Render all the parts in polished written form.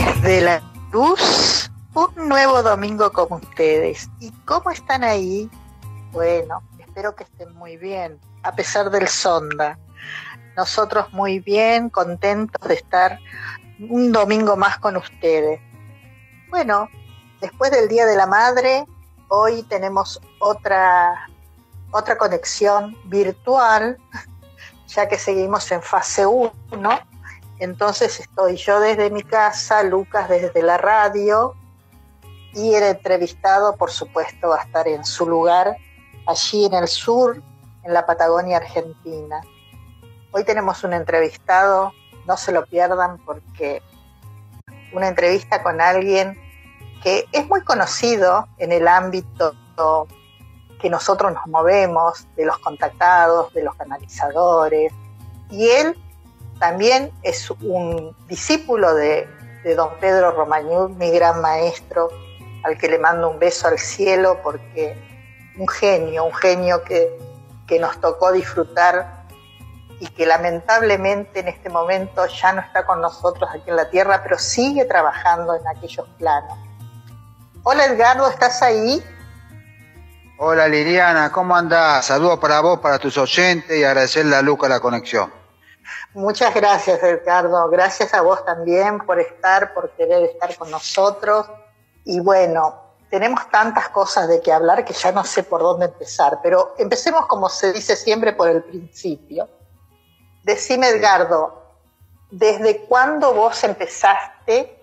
Desde la luz, un nuevo domingo con ustedes. ¿Y cómo están ahí? Bueno, espero que estén muy bien, a pesar del sonda. Nosotros muy bien, contentos de estar un domingo más con ustedes. Bueno, después del Día de la Madre, hoy tenemos otra conexión virtual, ya que seguimos en fase 1. Entonces estoy yo desde mi casa, Lucas desde la radio, y el entrevistado, por supuesto, va a estar en su lugar, allí en el sur, en la Patagonia Argentina. Hoy tenemos un entrevistado, no se lo pierdan, porque una entrevista con alguien que es muy conocido en el ámbito que nosotros nos movemos, de los contactados, de los canalizadores, y él también es un discípulo de don Pedro Romagnol, mi gran maestro, al que le mando un beso al cielo, porque un genio que nos tocó disfrutar y que lamentablemente en este momento ya no está con nosotros aquí en la tierra, pero sigue trabajando en aquellos planos. Hola Edgardo, ¿estás ahí? Hola Liliana, ¿cómo andás? Saludos para vos, para tus oyentes, y agradecerle a Luca la conexión. Muchas gracias, Edgardo. Gracias a vos también por querer estar con nosotros. Y bueno, tenemos tantas cosas de que hablar que ya no sé por dónde empezar, pero empecemos, como se dice siempre, por el principio. Decime, Edgardo, ¿desde cuándo vos empezaste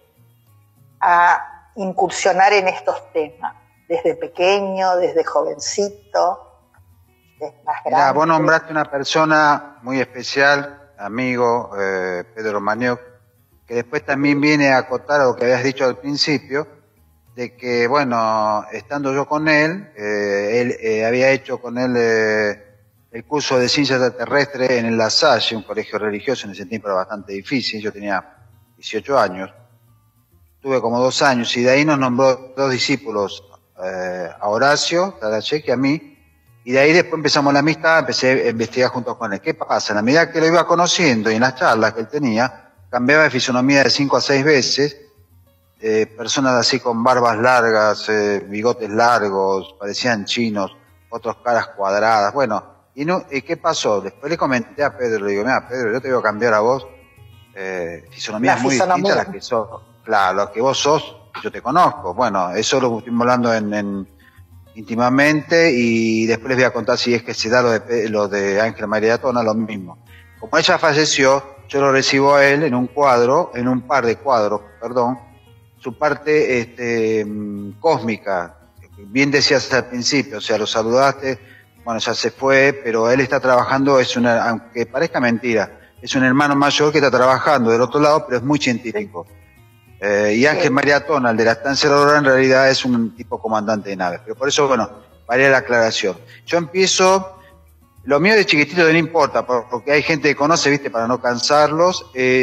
a incursionar en estos temas? ¿Desde pequeño, desde jovencito, desde más grande? Mirá, vos nombraste una persona muy especial, amigo, Pedro Romagnol, que después también viene a acotar a lo que habías dicho al principio, de que, bueno, estando yo con él, había hecho con él el curso de ciencias extraterrestres en el La Salle, un colegio religioso. En ese tiempo era bastante difícil, yo tenía 18 años, tuve como 2 años, y de ahí nos nombró 2 discípulos, a Horacio Tarachek y a mí, y de ahí después empezamos la amistad, empecé a investigar junto con él. ¿Qué pasa? En la medida que lo iba conociendo y en las charlas que él tenía, cambiaba de fisonomía de 5 a 6 veces, personas así con barbas largas, bigotes largos, parecían chinos, otros caras cuadradas, bueno, y no, ¿qué pasó? Después le comenté a Pedro, le digo, mira Pedro, yo te voy a cambiar a vos, fisonomías muy distintas a las que sos, claro, lo que vos sos, yo te conozco. Bueno, eso lo estuvimos hablando íntimamente, y después les voy a contar si es que se da lo de Ángel María Tona, lo mismo. Como ella falleció, yo lo recibo a él en un par de cuadros, su parte cósmica. Bien decías al principio, o sea, lo saludaste, bueno, ya se fue, pero él está trabajando, aunque parezca mentira, es un hermano mayor que está trabajando del otro lado, pero es muy científico. Y Ángel María Tona, el de la estancia Aurora, en realidad es un tipo comandante de naves. Pero por eso, bueno, varía la aclaración. Yo empiezo, lo mío de chiquitito no importa, porque hay gente que conoce, viste, para no cansarlos.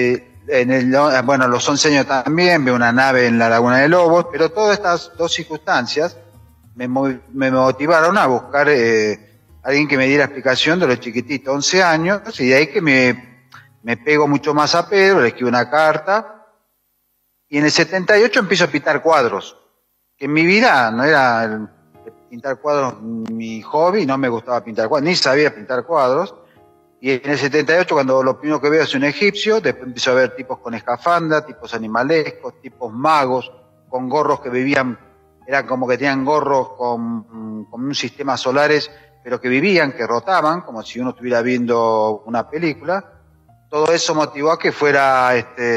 Bueno, a los 11 años también veo una nave en la Laguna de Lobos, pero todas estas 2 circunstancias me motivaron a buscar alguien que me diera explicación de los chiquititos, 11 años, y de ahí que me pego mucho más a Pedro, le escribo una carta. Y en el 78 empiezo a pintar cuadros, que en mi vida no era pintar cuadros mi hobby, no me gustaba pintar cuadros, ni sabía pintar cuadros. Y en el 78, cuando lo primero que veo es un egipcio, después empiezo a ver tipos con escafandra, tipos animalescos, tipos magos, con gorros que vivían, eran como que tenían gorros con un sistema solares, pero que vivían, que rotaban, como si uno estuviera viendo una película. Todo eso motivó a que fuera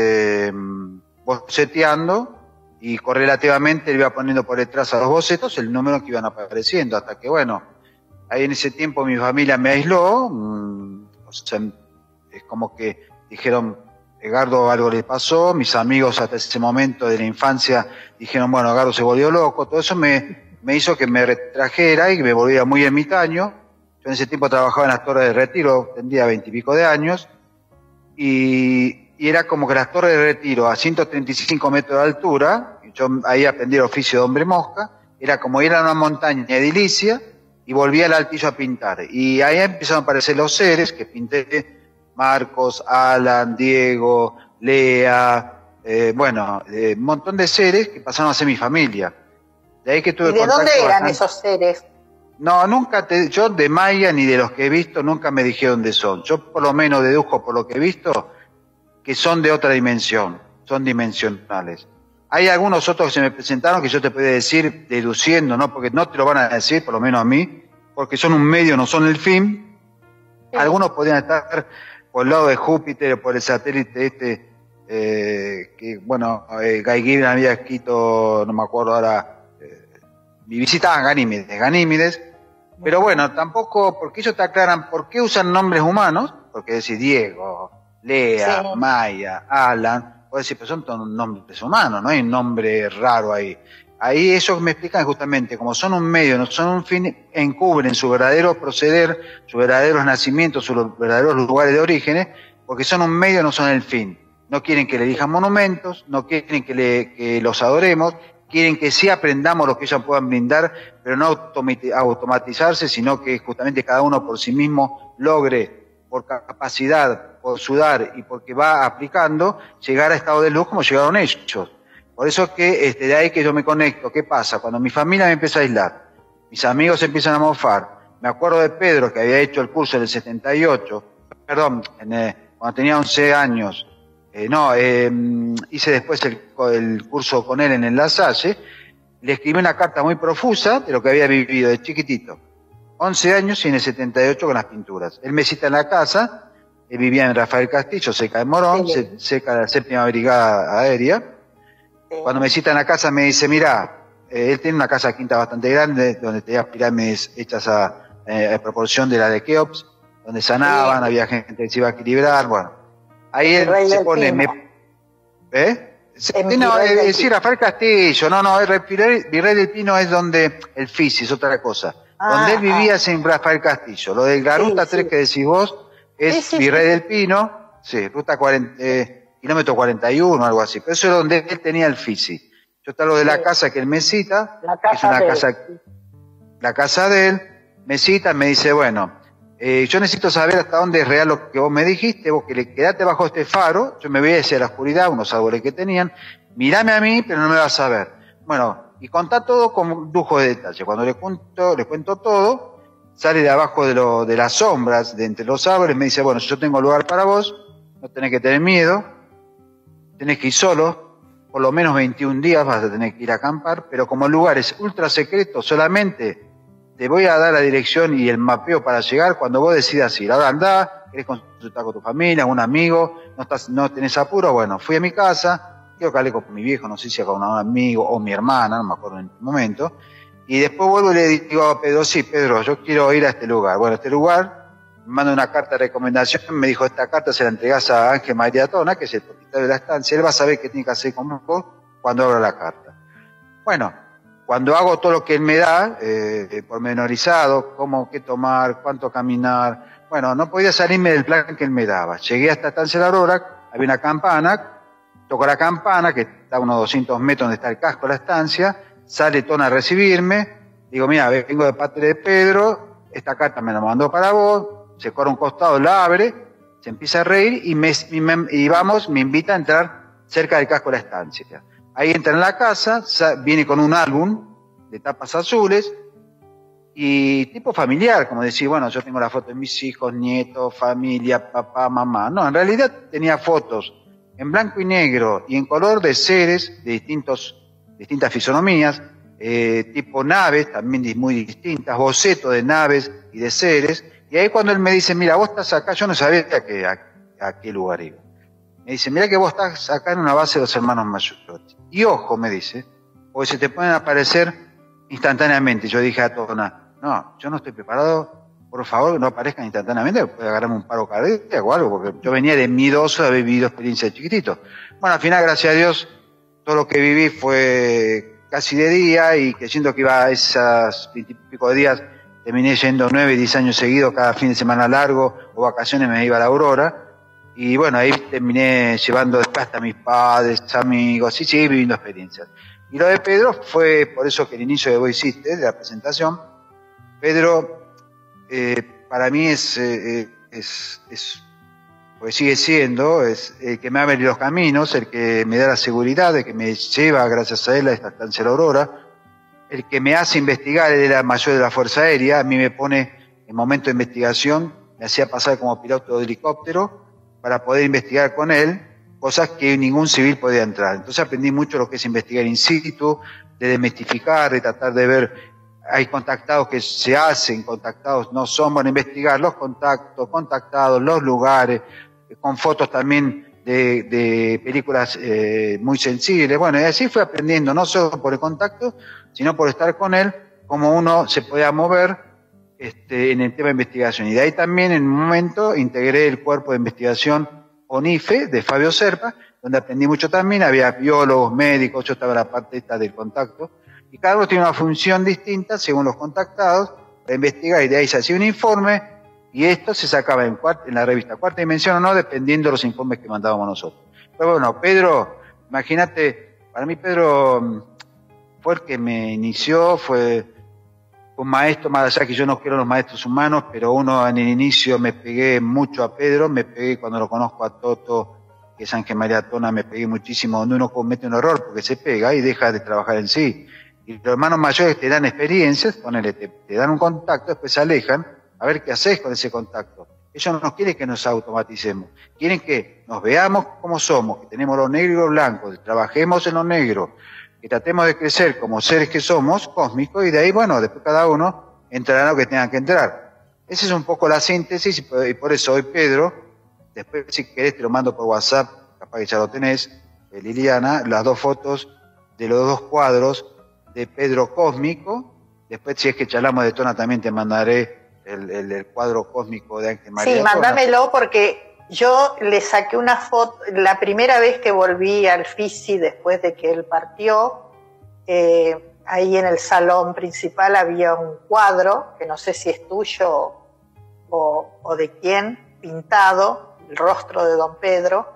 boceteando, y correlativamente le iba poniendo por detrás a los bocetos el número que iban apareciendo, hasta que, bueno, ahí en ese tiempo mi familia me aisló, o sea, es como que dijeron, Edgardo algo le pasó, mis amigos hasta ese momento de la infancia dijeron, bueno, Edgardo se volvió loco, todo eso me hizo que me retrajera y que me volviera muy ermitaño. Yo en ese tiempo trabajaba en las Torres de Retiro, tendría 20 y pico de años, y era como que las Torres de Retiro a 135 metros de altura, yo ahí aprendí el oficio de hombre mosca, era como ir a una montaña edilicia y volví al altillo a pintar. Y ahí empezaron a aparecer los seres que pinté, Marcos, Alan, Diego, Lea, un montón de seres que pasaron a ser mi familia. De ahí que tuve ¿Y de contacto dónde eran bastante. esos seres? No, yo de Maya ni de los que he visto nunca me dijeron de son. Yo por lo menos dedujo por lo que he visto que son de otra dimensión, son dimensionales. Hay algunos otros que se me presentaron que yo te podía decir deduciendo, ¿no? Porque no te lo van a decir, por lo menos a mí, porque son un medio, no son el fin. Sí. Algunos podrían estar por el lado de Júpiter o por el satélite Guy Gibbon había escrito, no me acuerdo ahora, mi visita a Ganímedes, pero bueno, tampoco, porque ellos te aclaran por qué usan nombres humanos, porque decís Diego, Lea, sí. Maya, Alan, puedes decir, pero son nombres humanos, no hay un nombre raro ahí. Ahí ellos me explican justamente, como son un medio, no son un fin, encubren su verdadero proceder, sus verdaderos nacimientos, sus verdaderos lugares de origen, porque son un medio, no son el fin. No quieren que le elijan monumentos, no quieren que los adoremos, quieren que sí aprendamos lo que ellos puedan brindar, pero no automatizarse, sino que justamente cada uno por sí mismo logre, por capacidad, por sudar y porque va aplicando, llegar a estado de luz como llegaron ellos. Por eso es que de ahí que yo me conecto. ¿Qué pasa? Cuando mi familia me empieza a aislar, mis amigos se empiezan a mofar, me acuerdo de Pedro que había hecho el curso del 78, cuando tenía 11 años, hice después el curso con él en La Salle, le escribí una carta muy profusa de lo que había vivido de chiquitito. 11 años y en el 78 con las pinturas. Él me cita en la casa, él vivía en Rafael Castillo, cerca de Morón, sí. Cerca de la 7ª Brigada Aérea. Sí. Cuando me cita en la casa me dice, mira, él tiene una casa quinta bastante grande, donde tenía pirámides hechas a proporción de la de Keops, donde sanaban, sí. Había gente que se iba a equilibrar, bueno. Ahí él se pone... Sí, Rafael Castillo, el Virrey del Pino es donde el Fisi, es otra cosa. Donde él vivía es en Rafael Castillo. Lo de la ruta 3 que decís vos es Virrey del Pino, ruta 40, kilómetro 41 o algo así. Pero eso es donde él tenía el Fisi. Yo te hablo de la casa que él me cita, es una casa, la casa de él, me cita, me dice, bueno, yo necesito saber hasta dónde es real lo que vos me dijiste, vos que le quedaste bajo este faro, yo me voy hacia la oscuridad, unos árboles que tenían, mirame a mí, pero no me vas a ver. Bueno, y contá todo con lujo de detalle. Cuando le cuento todo, sale de abajo de las sombras, de entre los árboles, me dice, bueno, yo tengo lugar para vos, no tenés que tener miedo, tenés que ir solo, por lo menos 21 días vas a tener que ir a acampar, pero como el lugar es ultra secreto, solamente te voy a dar la dirección y el mapeo para llegar cuando vos decidas ir. Ahora andá, querés consultar con tu familia, un amigo, no tenés apuro, bueno, fui a mi casa, creo que hablé con mi viejo, no sé si con un amigo o mi hermana, no me acuerdo en el momento, y después vuelvo y le digo a Pedro, sí, Pedro, yo quiero ir a este lugar. Bueno, este lugar, me manda una carta de recomendación, me dijo, esta carta se la entregás a Ángel Mariatona, que es el propietario de la estancia, él va a saber qué tiene que hacer con vos cuando abra la carta. Bueno, cuando hago todo lo que él me da, pormenorizado, cómo, qué tomar, cuánto caminar, bueno, no podía salirme del plan que él me daba. Llegué hasta Estancia La Aurora, había una campana, toco la campana, que está a unos 200 metros donde está el casco de la estancia, sale Tona a recibirme, digo, mira, vengo de parte de Pedro, esta carta me la mandó para vos, se corre un costado, la abre, se empieza a reír y me invita a entrar cerca del casco de la estancia. Ahí entra en la casa, viene con un álbum de tapas azules y tipo familiar, como decir, bueno, yo tengo la foto de mis hijos, nietos, familia, papá, mamá. No, en realidad tenía fotos en blanco y negro y en color de seres de distintas fisonomías, tipo naves, también muy distintas, bocetos de naves y de seres. Y ahí cuando él me dice, mira, vos estás acá, yo no sabía a qué lugar iba. Me dice, mira que vos estás acá en una base de los hermanos Mayulotti. Y ojo, me dice, porque se te pueden aparecer instantáneamente. Yo dije a Tona, no, yo no estoy preparado, por favor, no aparezcan instantáneamente, puede agarrarme un paro cardíaco o algo, porque yo venía de miedoso de haber vivido experiencias de chiquitito. Bueno, al final, gracias a Dios, todo lo que viví fue casi de día y que siento que iba a esas 20 y pico de días, terminé yendo 9, 10 años seguidos, cada fin de semana largo o vacaciones me iba a La Aurora. Y bueno, ahí terminé llevando después hasta mis padres, amigos, y seguí viviendo experiencias. Y lo de Pedro fue por eso que el inicio que vos hiciste, de la presentación, Pedro, para mí es pues sigue siendo, es el que me abre los caminos, el que me da la seguridad, el que me lleva, gracias a él, a esta estancia La Aurora, el que me hace investigar, él era mayor de la Fuerza Aérea, a mí me pone en momento de investigación, me hacía pasar como piloto de helicóptero para poder investigar con él cosas que ningún civil podía entrar. Entonces aprendí mucho lo que es investigar in situ, de desmistificar, de tratar de ver, hay contactados que se hacen, contactados no son, bueno, investigar los contactos, contactados, los lugares, con fotos también de películas muy sensibles. Bueno, y así fui aprendiendo, no solo por el contacto, sino por estar con él, cómo uno se podía mover en el tema de investigación. Y de ahí también en un momento integré el cuerpo de investigación ONIFE de Fabio Serpa, donde aprendí mucho también, había biólogos, médicos, yo estaba en la parte esta del contacto, y cada uno tiene una función distinta según los contactados, para investigar, y de ahí se hacía un informe, y esto se sacaba en la revista Cuarta Dimensión o no, dependiendo de los informes que mandábamos nosotros. Pero bueno, Pedro, imagínate, para mí Pedro fue el que me inició, fue un maestro, más allá que yo no quiero los maestros humanos, pero uno en el inicio me pegué mucho a Pedro, me pegué cuando lo conozco a Toto, que es Ángel María Tona, me pegué muchísimo, donde uno comete un error porque se pega y deja de trabajar en sí. Y los hermanos mayores te dan experiencias, ponele, te dan un contacto, después se alejan, a ver qué haces con ese contacto. Ellos no quieren que nos automaticemos, quieren que nos veamos como somos, que tenemos lo negro y lo blanco, que trabajemos en lo negro, que tratemos de crecer como seres que somos, cósmicos, y de ahí, bueno, después cada uno entrará en lo que tenga que entrar. Esa es un poco la síntesis, y por eso hoy Pedro, después si querés te lo mando por WhatsApp, capaz que ya lo tenés, Liliana, las dos fotos de los dos cuadros de Pedro cósmico. Después si es que charlamos de Tona también te mandaré el cuadro cósmico de Ángel María. Sí, mándamelo porque yo le saqué una foto, la primera vez que volví al Fisi después de que él partió, ahí en el salón principal había un cuadro, que no sé si es tuyo o de quién, pintado, el rostro de don Pedro.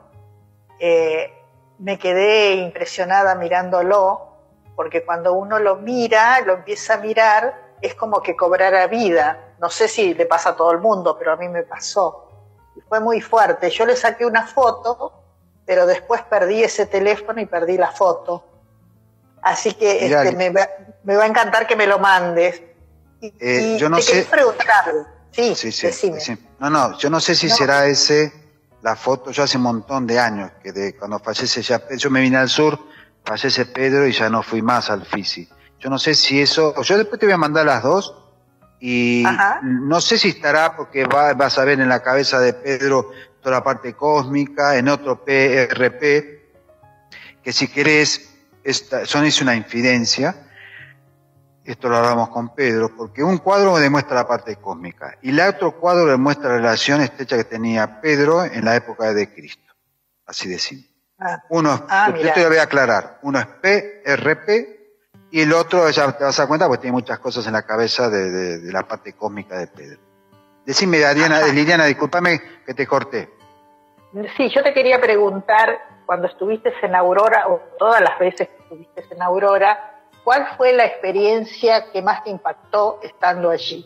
Me quedé impresionada mirándolo, porque cuando uno lo mira, lo empieza a mirar, es como que cobrara vida. No sé si le pasa a todo el mundo, pero a mí me pasó. Y fue muy fuerte. Yo le saqué una foto, pero después perdí ese teléfono y perdí la foto. Así que me va a encantar que me lo mandes. Y yo no sé. Querés preguntar. Sí, decime. No, yo no sé si será ese la foto. Yo hace un montón de años que cuando fallece yo me vine al sur, fallece Pedro y ya no fui más al Fisi. Yo no sé si eso. Yo después te voy a mandar las dos. Y no sé si estará, porque vas a ver en la cabeza de Pedro toda la parte cósmica, en otro PRP, que si querés, es una infidencia, esto lo hablamos con Pedro, porque un cuadro demuestra la parte cósmica, y el otro cuadro demuestra la relación estrecha que tenía Pedro en la época de Cristo, así decimos. Yo te lo voy a aclarar, uno es PRP, y el otro, ya te vas a dar cuenta, porque tiene muchas cosas en la cabeza de la parte cósmica de Pedro. Decime, Liliana, discúlpame que te corté. Sí, yo te quería preguntar, cuando estuviste en Aurora, o todas las veces que estuviste en Aurora, ¿cuál fue la experiencia que más te impactó estando allí?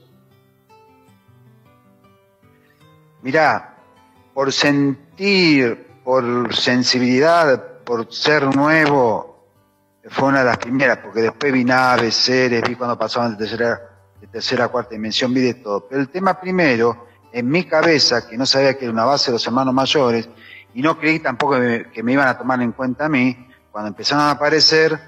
Mirá, por sentir, por sensibilidad, por ser nuevo, fue una de las primeras, porque después vi naves, seres, vi cuando pasaban de tercera a cuarta dimensión, vi de todo. Pero el tema primero, en mi cabeza, que no sabía que era una base de los hermanos mayores, y no creí tampoco que me iban a tomar en cuenta a mí, cuando empezaron a aparecer,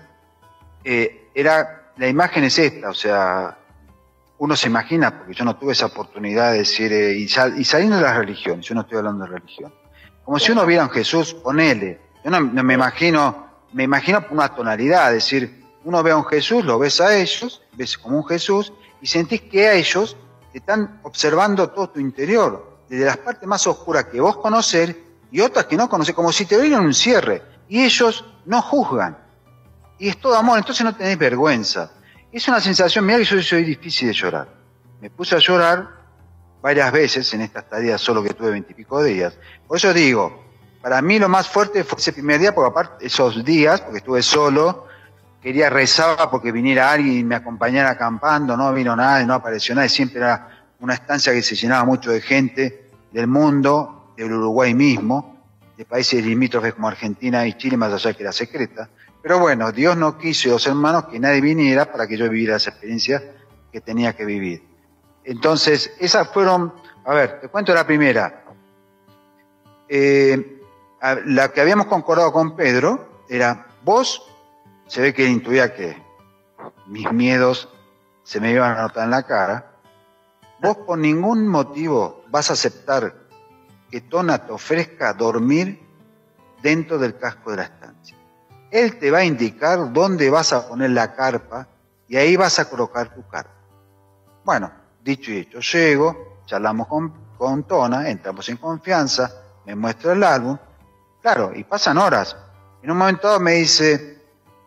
la imagen es esta, o sea, uno se imagina, porque yo no tuve esa oportunidad de decir, y saliendo de las religiones, yo no estoy hablando de religión, como si uno viera a un Jesús, ponele, yo no me imagino por una tonalidad, es decir, uno ve a un Jesús, lo ves a ellos, ves como un Jesús, y sentís que a ellos te están observando todo tu interior, desde las partes más oscuras que vos conocés y otras que no conocés, como si te abrieran un cierre, y ellos no juzgan, y es todo amor, entonces no tenés vergüenza. Es una sensación, mirá que yo soy difícil de llorar. Me puse a llorar varias veces en esta estadía solo que tuve 20 y pico días. Por eso digo, para mí lo más fuerte fue ese primer día, porque aparte esos días, porque estuve solo, rezaba porque viniera alguien y me acompañara acampando, no vino nadie, no apareció nadie, siempre era una estancia que se llenaba mucho de gente del mundo, del Uruguay mismo, de países limítrofes como Argentina y Chile, más allá que era secreta. Pero bueno, Dios no quiso, los hermanos, que nadie viniera para que yo viviera esa experiencia que tenía que vivir. Entonces, esas fueron, a ver, te cuento la primera. La que habíamos concordado con Pedro era, vos, se ve que intuía que mis miedos se me iban a notar en la cara, vos por ningún motivo vas a aceptar que Tona te ofrezca dormir dentro del casco de la estancia. Él te va a indicar dónde vas a poner la carpa y ahí vas a colocar tu carpa. Bueno, dicho y hecho, llego, charlamos con Tona, entramos en confianza, me muestra el álbum, claro, y pasan horas. En un momento dado me dice,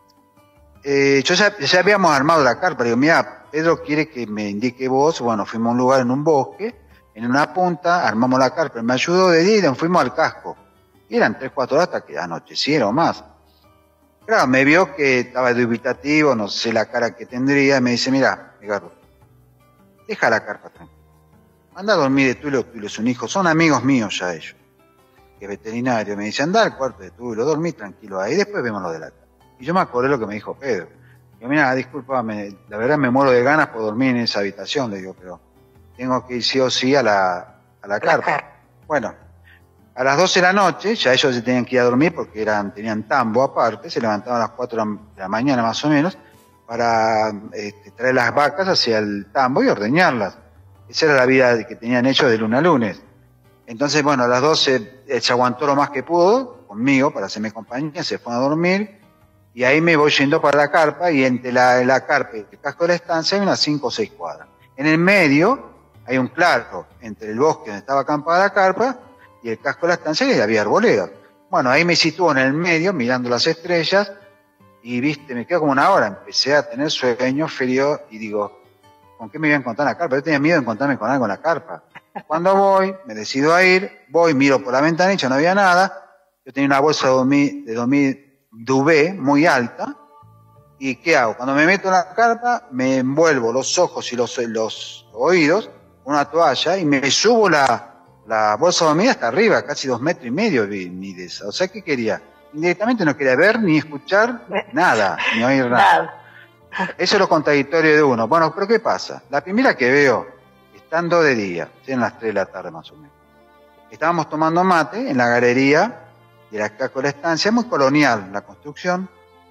ya habíamos armado la carpa, le digo, mira, Pedro quiere que me indique vos, bueno, fuimos a un lugar en un bosque, en una punta, armamos la carpa, me ayudó de día y nos fuimos al casco. Y eran 3, 4 horas hasta que anocheciera o más. Claro, me vio que estaba dubitativo, no sé la cara que tendría, y me dice, mira, Ricardo, deja la carpa tranquila. Anda a dormir de Tulio, Tulio es un hijo, son amigos míos ya ellos, que es veterinario. Me dice, anda al cuarto de Tulio, dormí tranquilo ahí, después vemos lo de la carpa. Y yo me acordé lo que me dijo Pedro. Digo, mira, discúlpame, la verdad me muero de ganas por dormir en esa habitación, le digo, pero tengo que ir sí o sí a la carpa. Bueno, a las 12 de la noche, ya ellos se tenían que ir a dormir porque tenían tambo aparte, se levantaban a las 4 de la mañana más o menos, para traer las vacas hacia el tambo y ordeñarlas. Esa era la vida que tenían ellos de lunes a lunes. Entonces, bueno, a las 12 se aguantó lo más que pudo conmigo para hacerme compañía, se fue a dormir y ahí me voy yendo para la carpa y entre la carpa y el casco de la estancia hay unas 5 o 6 cuadras. En el medio hay un claro entre el bosque donde estaba acampada la carpa y el casco de la estancia y había arboledas. Bueno, ahí me sitúo en el medio mirando las estrellas y viste, me quedo como una hora, empecé a tener sueño, frío y digo, ¿con qué me iba a encontrar en la carpa? Yo tenía miedo de encontrarme con algo en la carpa. Cuando voy, me decido a ir, voy, miro por la ventanilla, no había nada, yo tenía una bolsa de dormir duvet muy alta, ¿y qué hago? Cuando me meto en la carpa, me envuelvo los ojos y los oídos con una toalla y me subo la bolsa de dormir hasta arriba, casi 2,5 metros mide esa. O sea, ¿qué quería? Indirectamente no quería ver ni escuchar nada, ni oír nada. Eso es lo contradictorio de uno. Bueno, pero ¿qué pasa? La primera que veo, estando de día, en las 3 de la tarde más o menos, estábamos tomando mate en la galería de la casco de la estancia, muy colonial la construcción,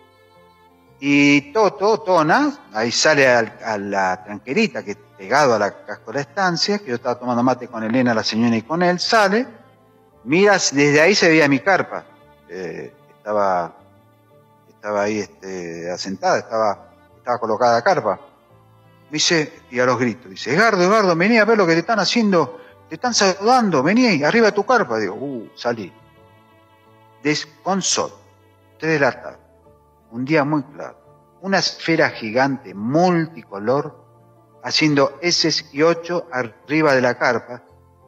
y Tona, ahí sale a la tranquerita que pegado a la casco de la estancia, que yo estaba tomando mate con Elena, la señora, y con él, sale, mira, desde ahí se veía mi carpa, estaba ahí asentada, estaba colocada la carpa. Me dice, y a los gritos, dice, Edgardo, vení a ver lo que te están haciendo, te están saludando, vení, arriba de tu carpa. Digo, salí. Con sol, 3 de la tarde, un día muy claro, una esfera gigante multicolor, haciendo S y 8 arriba de la carpa,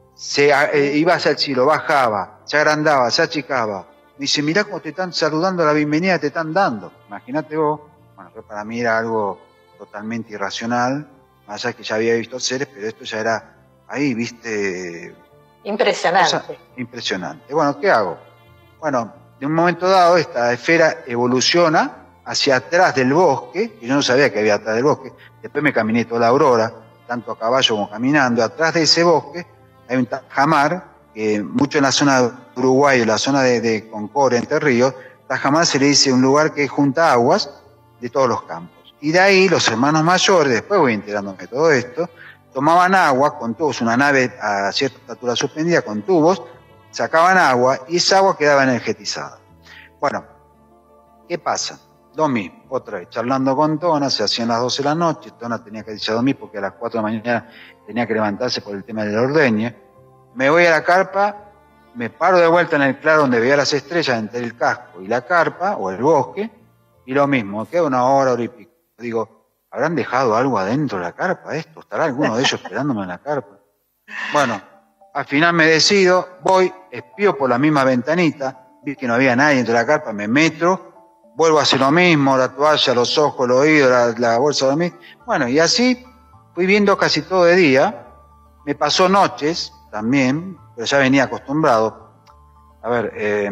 iba hacia el cielo, bajaba, se agrandaba, se achicaba. Me dice, mirá cómo te están saludando, la bienvenida te están dando. Imagínate vos, bueno, para mí era algo totalmente irracional, más allá que ya había visto seres, pero esto ya era ahí, viste. Impresionante. Impresionante. Bueno, ¿qué hago? Bueno, de un momento dado esta esfera evoluciona hacia atrás del bosque, que yo no sabía que había atrás del bosque, después me caminé toda la aurora, tanto a caballo como caminando, atrás de ese bosque hay un tajamar, que mucho en la zona de Uruguay, en la zona de Concord, Entre Ríos, tajamar se le dice un lugar que junta aguas de todos los campos. Y de ahí los hermanos mayores, después voy enterándome de todo esto, tomaban agua con tubos, una nave a cierta altura suspendida con tubos, sacaban agua y esa agua quedaba energetizada. Bueno, ¿qué pasa? Lo mismo, otra vez, charlando con Tona, se hacían las 12 de la noche, Tona tenía que irse a dormir porque a las 4 de la mañana tenía que levantarse por el tema del ordeñe. Me voy a la carpa, me paro de vuelta en el claro donde veía las estrellas entre el casco y la carpa, o el bosque, y lo mismo, queda una hora y pico. Digo, ¿habrán dejado algo adentro de la carpa esto? ¿Estará alguno de ellos esperándome en la carpa? Bueno, al final me decido, voy, espío por la misma ventanita, vi que no había nadie dentro de la carpa, me meto, vuelvo a hacer lo mismo, la toalla, los ojos, los oídos, la bolsa de dormir. Bueno, y así fui viendo casi todo de día, me pasó noches también, pero ya venía acostumbrado. A ver,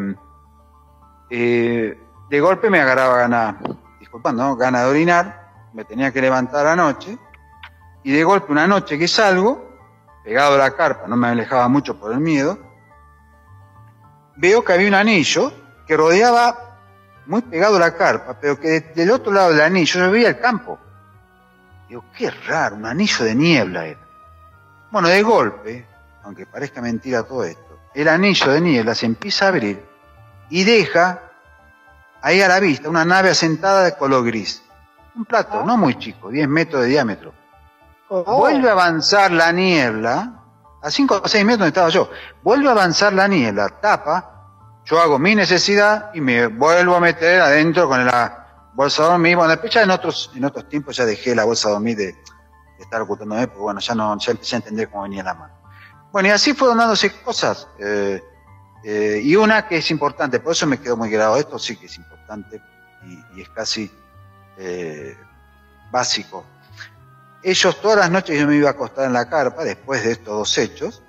de golpe me agarraba ganas, disculpando, ¿no? Ganas de orinar, me tenía que levantar anoche, y de golpe una noche que salgo, pegado a la carpa, no me alejaba mucho por el miedo, veo que había un anillo que rodeaba muy pegado a la carpa, pero que del otro lado del anillo yo veía el campo. Digo, qué raro, un anillo de niebla era. Bueno, de golpe, aunque parezca mentira todo esto, el anillo de niebla se empieza a abrir y deja ahí a la vista una nave asentada de color gris. Un plato, no muy chico, 10 metros de diámetro. Vuelve a avanzar la niebla, a 5 o 6 metros donde estaba yo. Vuelve a avanzar la niebla, tapa, yo hago mi necesidad y me vuelvo a meter adentro con la bolsa de dormir. Bueno, después ya en otros tiempos ya dejé la bolsa de dormir de estar ocultándome, porque bueno, ya empecé a entender cómo venía la mano. Bueno, y así fueron dándose cosas. Y una que es importante, por eso me quedó muy grabado, esto sí que es importante y es casi básico. Ellos todas las noches yo me iba a acostar en la carpa, después de estos dos hechos,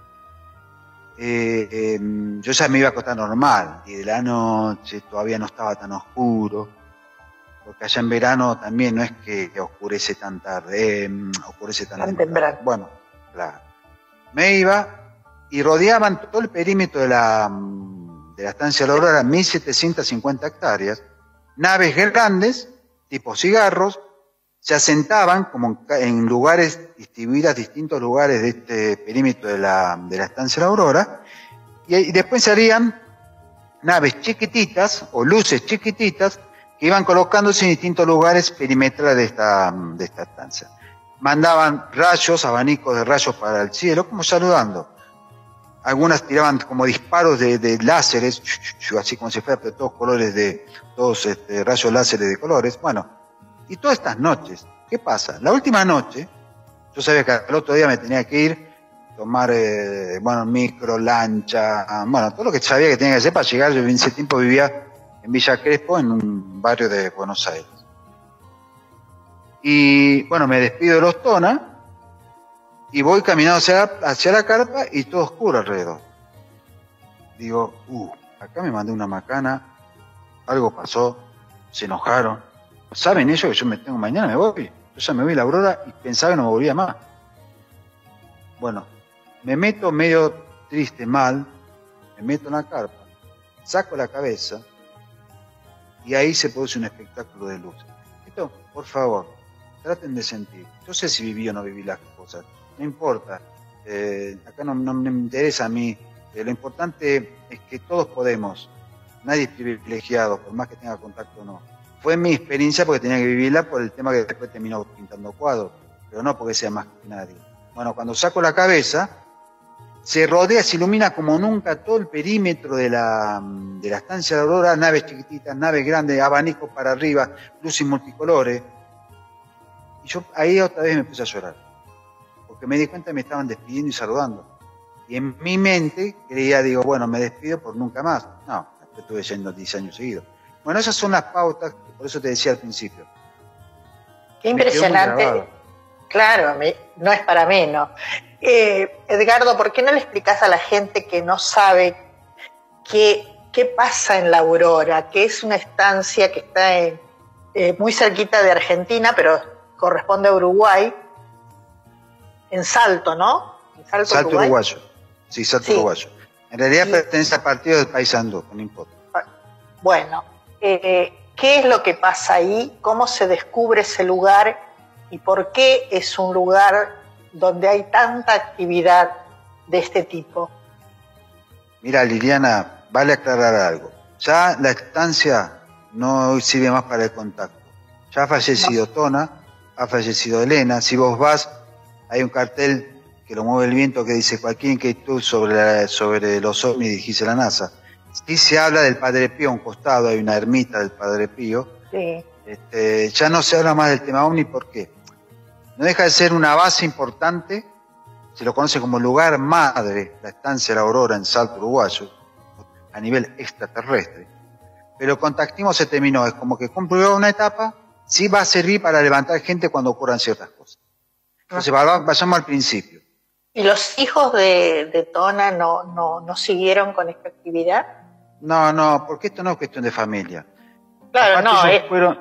yo ya me iba a acostar normal, y de la noche todavía no estaba tan oscuro, porque allá en verano también no es que oscurece tan tarde, oscurece tan temprano. Bueno, claro. Me iba y rodeaban todo el perímetro de la estancia de la Aurora, 1750 hectáreas, naves grandes, tipo cigarros, se asentaban como en lugares distribuidas, distintos lugares de este perímetro de la estancia de la Aurora, y después se harían naves chiquititas o luces chiquititas que iban colocándose en distintos lugares perimetrales de esta estancia. Mandaban rayos, abanicos de rayos para el cielo, como saludando. Algunas tiraban como disparos de láseres, así como si fuera, pero todos colores todos rayos láseres de colores. Bueno, y todas estas noches, ¿qué pasa? La última noche, yo sabía que al otro día me tenía que ir, tomar, micro, lancha, todo lo que sabía que tenía que hacer para llegar. Yo en ese tiempo vivía en Villa Crespo, en un barrio de Buenos Aires. Y bueno, me despido de los Tona y voy caminando hacia la carpa y todo oscuro alrededor. Digo, acá me mandé una macana, algo pasó, se enojaron. ¿Saben ellos que yo me tengo mañana? Me voy. Yo ya me voy a la Aurora y pensaba que no me volvía más. Bueno, me meto medio triste, mal, me meto en la carpa, saco la cabeza y ahí se produce un espectáculo de luz. Esto, por favor, traten de sentir. Yo sé si viví o no viví las cosas, no importa. Acá no me interesa a mí. Lo importante es que todos podemos. Nadie es privilegiado, por más que tenga contacto o no. Fue mi experiencia porque tenía que vivirla por el tema que después terminó pintando cuadros, pero no porque sea más que nadie. Bueno, cuando saco la cabeza, se rodea, se ilumina como nunca todo el perímetro de la estancia de Aurora, naves chiquititas, naves grandes, abanicos para arriba, luces multicolores. Y yo ahí otra vez me puse a llorar, porque me di cuenta que me estaban despidiendo y saludando. Y en mi mente creía, digo, bueno, me despido por nunca más. No, estuve yendo 10 años seguidos. Bueno, esas son las pautas, por eso te decía al principio. Qué impresionante. Claro, no es para menos. Edgardo, ¿por qué no le explicás a la gente que no sabe qué pasa en la Aurora? Que es una estancia que está muy cerquita de Argentina, pero corresponde a Uruguay, en Salto, ¿no? En Salto Uruguayo. Sí, Salto Uruguayo. En realidad pertenece al partido del Paysandú, no importa. Bueno, ¿qué es lo que pasa ahí? ¿Cómo se descubre ese lugar? ¿Y por qué es un lugar donde hay tanta actividad de este tipo? Mira, Liliana, vale aclarar algo. Ya la estancia no sirve más para el contacto. Ya ha fallecido Tona, ha fallecido Elena. Si vos vas, hay un cartel que lo mueve el viento que dice cualquier inquietud sobre los ovnis, dijiste la NASA. Sí se habla del Padre Pío, a un costado hay una ermita del Padre Pío. Sí. Ya no se habla más del tema ovni, ¿por qué? No deja de ser una base importante, se lo conoce como lugar madre, la estancia de la Aurora en Salto Uruguayo, a nivel extraterrestre. Pero el contactismo se terminó, es como que cumplió una etapa, sí va a servir para levantar gente cuando ocurran ciertas cosas. Entonces vayamos al principio. ¿Y los hijos de Tona no siguieron con esta actividad? No, porque esto no es cuestión de familia. Claro, aparte ellos fueron...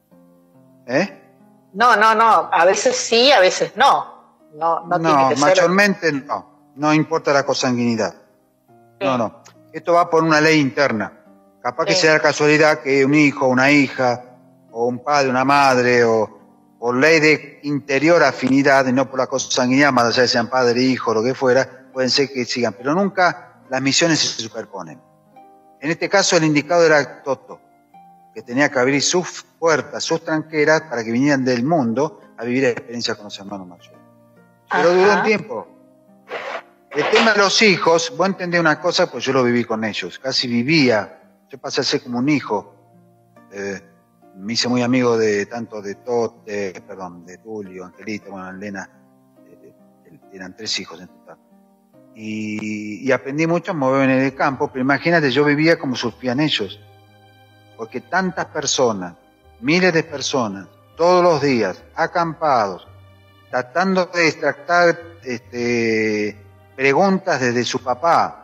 No, a veces sí, a veces no. No tiene que mayormente ser... no importa la consanguinidad. Sí. No. Esto va por una ley interna. Capaz que sea la casualidad que un hijo, una hija, o un padre, una madre, o por ley de interior afinidad, y no por la consanguinidad, más allá de sean padre, hijo, lo que fuera, pueden ser que sigan, pero nunca las misiones se superponen. En este caso el indicado era Toto, que tenía que abrir sus puertas, sus tranqueras, para que vinieran del mundo a vivir la experiencia con los hermanos mayores. Pero duró un tiempo. El tema de los hijos, vos entendés una cosa, pues yo lo viví con ellos, casi vivía. Yo pasé a ser como un hijo. Me hice muy amigo de tanto de Tulio, Angelita, bueno, Elena. Eran 3 hijos en total. Y aprendí mucho a moverme en el campo, pero imagínate, yo vivía como surfían ellos. Porque tantas personas, miles de personas, todos los días, acampados, tratando de extractar preguntas desde su papá,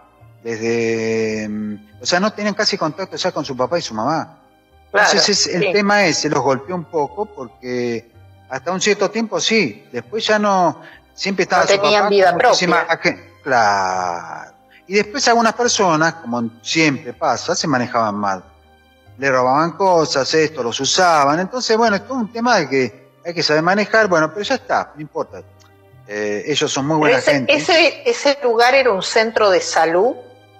o sea, no tenían casi contacto ya con su papá y su mamá. Claro, entonces el tema se los golpeó un poco porque hasta un cierto tiempo sí, después ya no, siempre estaba no tenían su papá, vida propia. Claro. Y después algunas personas, como siempre pasa, se manejaban mal. Le robaban cosas, los usaban. Entonces, bueno, es todo un tema de que hay que saber manejar, bueno, pero ya está, no importa. Ellos son muy buena gente. ¿Ese lugar era un centro de salud?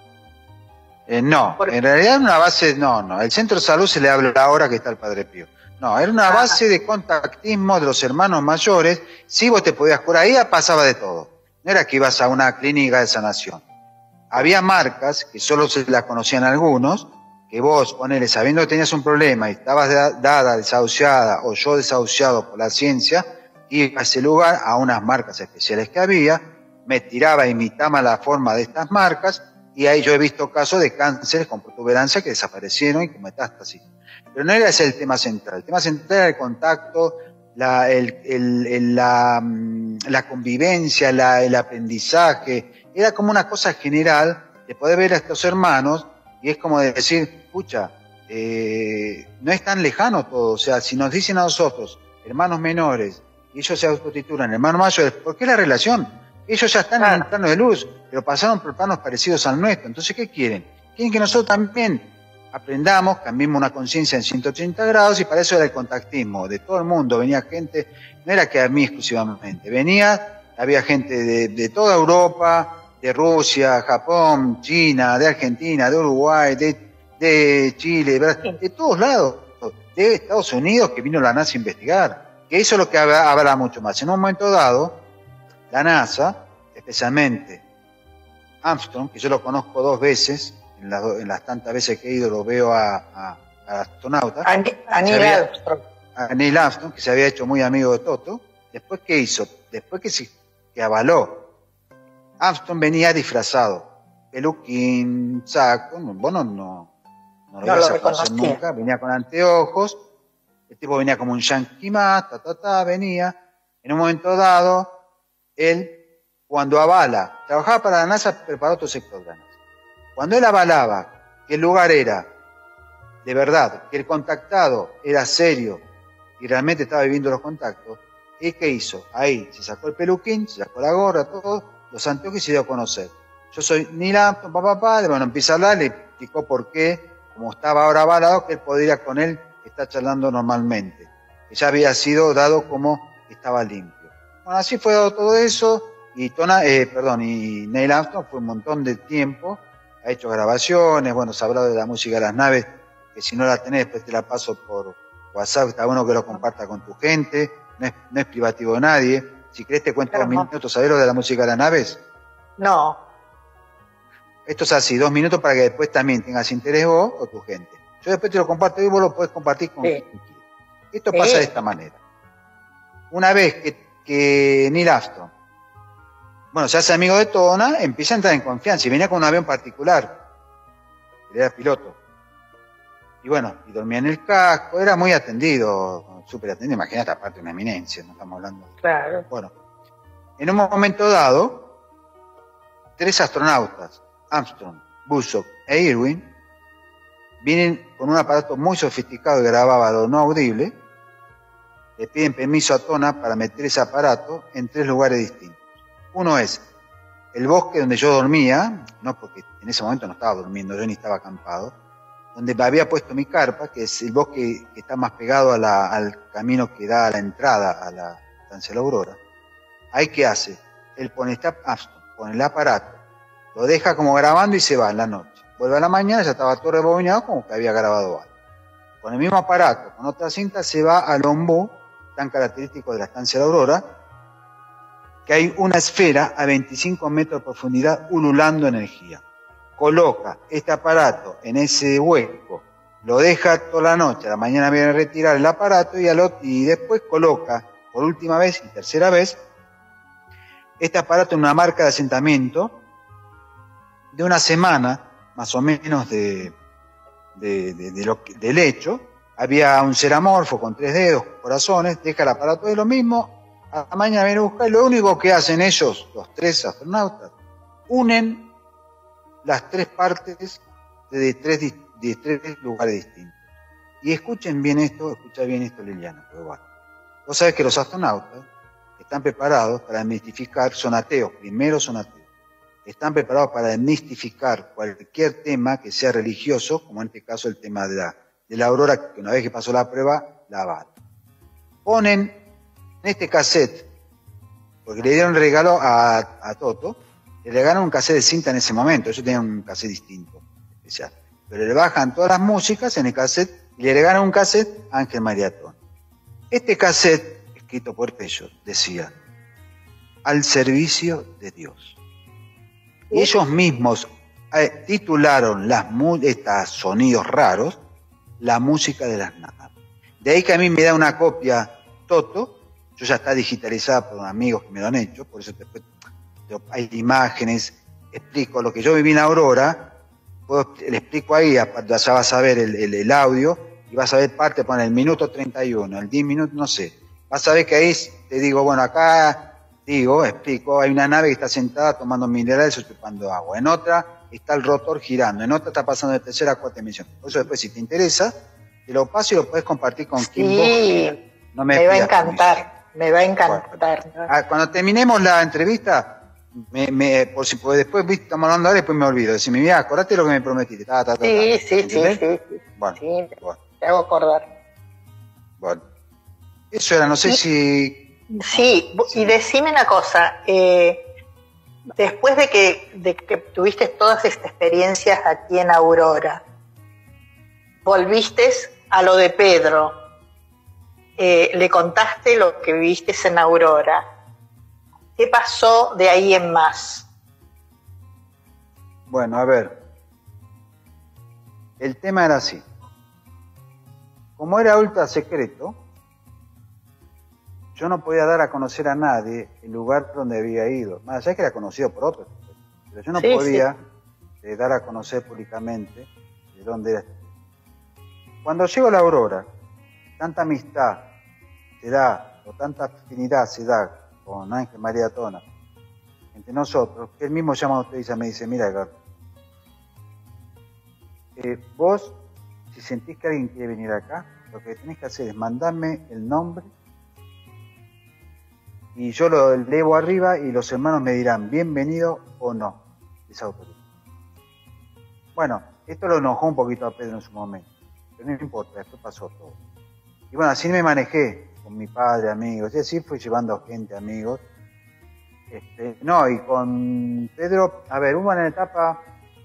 No, en realidad era una base, no, el centro de salud se le habla ahora que está el Padre Pío. No, era una base de contactismo de los hermanos mayores. Si vos te podías curar, ahí pasaba de todo. No era que ibas a una clínica de sanación. Había marcas que solo se las conocían algunos, que vos, ponele, sabiendo que tenías un problema y estabas dada, desahuciada, o yo desahuciado por la ciencia, iba a ese lugar, a unas marcas especiales que había, me tiraba, imitaba la forma de estas marcas, y ahí yo he visto casos de cánceres con protuberancia que desaparecieron y con metástasis. Pero no era ese el tema central. El tema central era el contacto, la convivencia, el aprendizaje. Era como una cosa general de poder ver a estos hermanos, y es como de decir, escucha, no es tan lejano todo. O sea, si nos dicen a nosotros, hermanos menores, y ellos se autotitulan hermanos mayores, ¿por qué la relación? Ellos ya están en un plano de luz, pero pasaron por planos parecidos al nuestro. Entonces, ¿qué quieren? Quieren que nosotros también aprendamos, cambiemos una conciencia en 180 grados, y para eso era el contactismo de todo el mundo. Venía gente, no era que a mí exclusivamente, había gente de toda Europa, de Rusia, Japón, China, de Argentina, de Uruguay, de Chile, de todos lados, de Estados Unidos, que vino la NASA a investigar. Que eso es lo que habla mucho más. En un momento dado, la NASA, especialmente Armstrong, que yo lo conozco 2 veces, en las tantas veces que he ido lo veo a astronautas. A Neil Armstrong, que se había hecho muy amigo de Toto. Después, ¿qué hizo? Después que avaló. Armstrong venía disfrazado, peluquín, saco, vos no lo ibas a conocer nunca, venía con anteojos, el tipo venía como un yanqui más, venía. En un momento dado, él, cuando avala, trabajaba para la NASA, preparó otro sector de la NASA. Cuando él avalaba que el lugar era de verdad, que el contactado era serio y realmente estaba viviendo los contactos, ¿y qué hizo? Ahí se sacó el peluquín, se sacó la gorra, todo, los anteojos, y se dio a conocer. Yo soy Neil Armstrong, bueno, empieza a hablar, le explicó por qué, como estaba ahora avalado, que él podría con él estar charlando normalmente, que ya había sido dado como estaba limpio. Bueno, así fue dado todo eso, y Neil Armstrong fue un montón de tiempo, ha hecho grabaciones, bueno, se ha hablado de la música de las naves, que si no la tenés, después te la paso por WhatsApp, está bueno que lo comparta con tu gente, no es privativo de nadie. Si querés te cuento 2 minutos, ¿sabés lo de la música de las naves? No. Esto es así, 2 minutos para que después también tengas interés vos o tu gente. Yo después te lo comparto y vos lo podés compartir con quien quieras. Esto pasa de esta manera. Una vez que Neil Armstrong, bueno, se hace amigo de Tona, empieza a entrar en confianza, y venía con un avión particular, él era piloto. Y bueno, y dormía en el casco, era muy atendido, súper atendido, imagínate, aparte de una eminencia, no estamos hablando. Claro. Bueno, en un momento dado, 3 astronautas, Armstrong, Buzzock e Irwin, vienen con un aparato muy sofisticado que grababa lo no audible. Le piden permiso a Tona para meter ese aparato en 3 lugares distintos. Uno es el bosque donde yo dormía, no porque en ese momento no estaba durmiendo, yo ni estaba acampado, donde me había puesto mi carpa, que es el bosque que está más pegado al camino que da a la entrada a la estancia de la Aurora. Ahí, ¿qué hace? Él pone el aparato, lo deja como grabando y se va en la noche. Vuelve a la mañana, ya estaba todo rebobinado como que había grabado algo. Con el mismo aparato, con otra cinta, se va al ombú, tan característico de la estancia de la Aurora, que hay una esfera a 25 metros de profundidad ululando energía. Coloca este aparato en ese hueco, lo deja toda la noche, a la mañana viene a retirar el aparato y después coloca, por última vez y tercera vez, este aparato en una marca de asentamiento de una semana, más o menos del hecho. Había un ceramorfo con 3 dedos, corazones, deja el aparato de lo mismo, a la mañana viene a buscar, y lo único que hacen ellos, los 3 astronautas, unen las 3 partes de 3 lugares distintos. Y escucha bien esto, Liliana, pero bueno. Vos sabés que los astronautas están preparados para desmistificar, son ateos, primero son ateos. Están preparados para desmistificar cualquier tema que sea religioso, como en este caso el tema de la Aurora, que una vez que pasó la prueba, la avala. Ponen en este cassette, porque le dieron regalo a Toto, le regalaron un cassette de cinta en ese momento, ellos tenían un cassette distinto, especial. Pero le bajan todas las músicas en el cassette y le regalan un cassette a Ángel María Tona. Este cassette, escrito por ellos, decía: al servicio de Dios. Y ellos mismos titularon estos sonidos raros, la música de las naves. De ahí que a mí me da una copia Toto, yo ya está digitalizada por amigos que me lo han hecho, por eso después hay imágenes, explico lo que yo viví en Aurora, le explico ahí, ya vas a ver el audio, y vas a ver parte, pone el minuto 31, el 10 minutos, no sé. Vas a ver que ahí te digo, bueno, acá explico, hay una nave que está sentada tomando minerales o chupando agua. En otra está el rotor girando, en otra está pasando de tercera a cuarta dimensión. Por eso después, si te interesa, te lo paso y lo puedes compartir con quien vos quieras. No me va a encantar, me va a encantar. Bueno, cuando terminemos la entrevista, pues después estamos hablando ahora y después me olvido. Decime, mira, acordate lo que me prometiste. Sí. Bueno, sí, bueno. Te hago acordar. Bueno, eso era, no sé si... Sí, y decime una cosa, después de que tuviste todas estas experiencias aquí en Aurora, volviste a lo de Pedro, le contaste lo que viviste en Aurora. ¿Qué pasó de ahí en más? Bueno, a ver, el tema era así. Como era ultra secreto, yo no podía dar a conocer a nadie el lugar donde había ido. Más allá que era conocido por otros, pero yo no podía dar a conocer públicamente de dónde era. Cuando llego a la Aurora, tanta amistad se da, o tanta afinidad se da con Ángel María Tona entre nosotros, que él mismo llama a usted y me dice: mira, Edgardo, vos, si sentís que alguien quiere venir acá, lo que tenés que hacer es mandarme el nombre y yo lo elevo arriba y los hermanos me dirán bienvenido o no, esa autoridad. Bueno, esto lo enojó un poquito a Pedro en su momento, pero no importa, esto pasó todo. Y bueno, así me manejé con mi padre, amigos, y así fui llevando gente, amigos. Y con Pedro, a ver, hubo una etapa...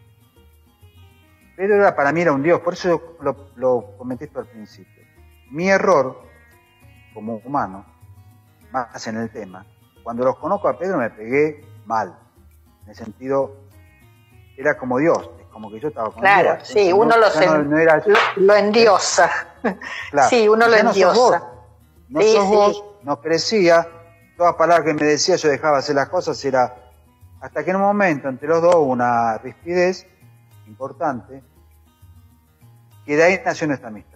Pedro para mí era un dios, por eso lo comenté esto al principio. Mi error, como humano, más en el tema, cuando los conozco a Pedro me pegué mal, en el sentido, era como Dios, es como que yo estaba con Dios. Claro, sí, uno lo endiosa. Claro, sí, uno lo endiosa. No sos vos, no crecía, todas palabras que me decía yo dejaba hacer las cosas, era hasta que en un momento entre los dos hubo una rispidez importante, que de ahí nació nuestra amistad.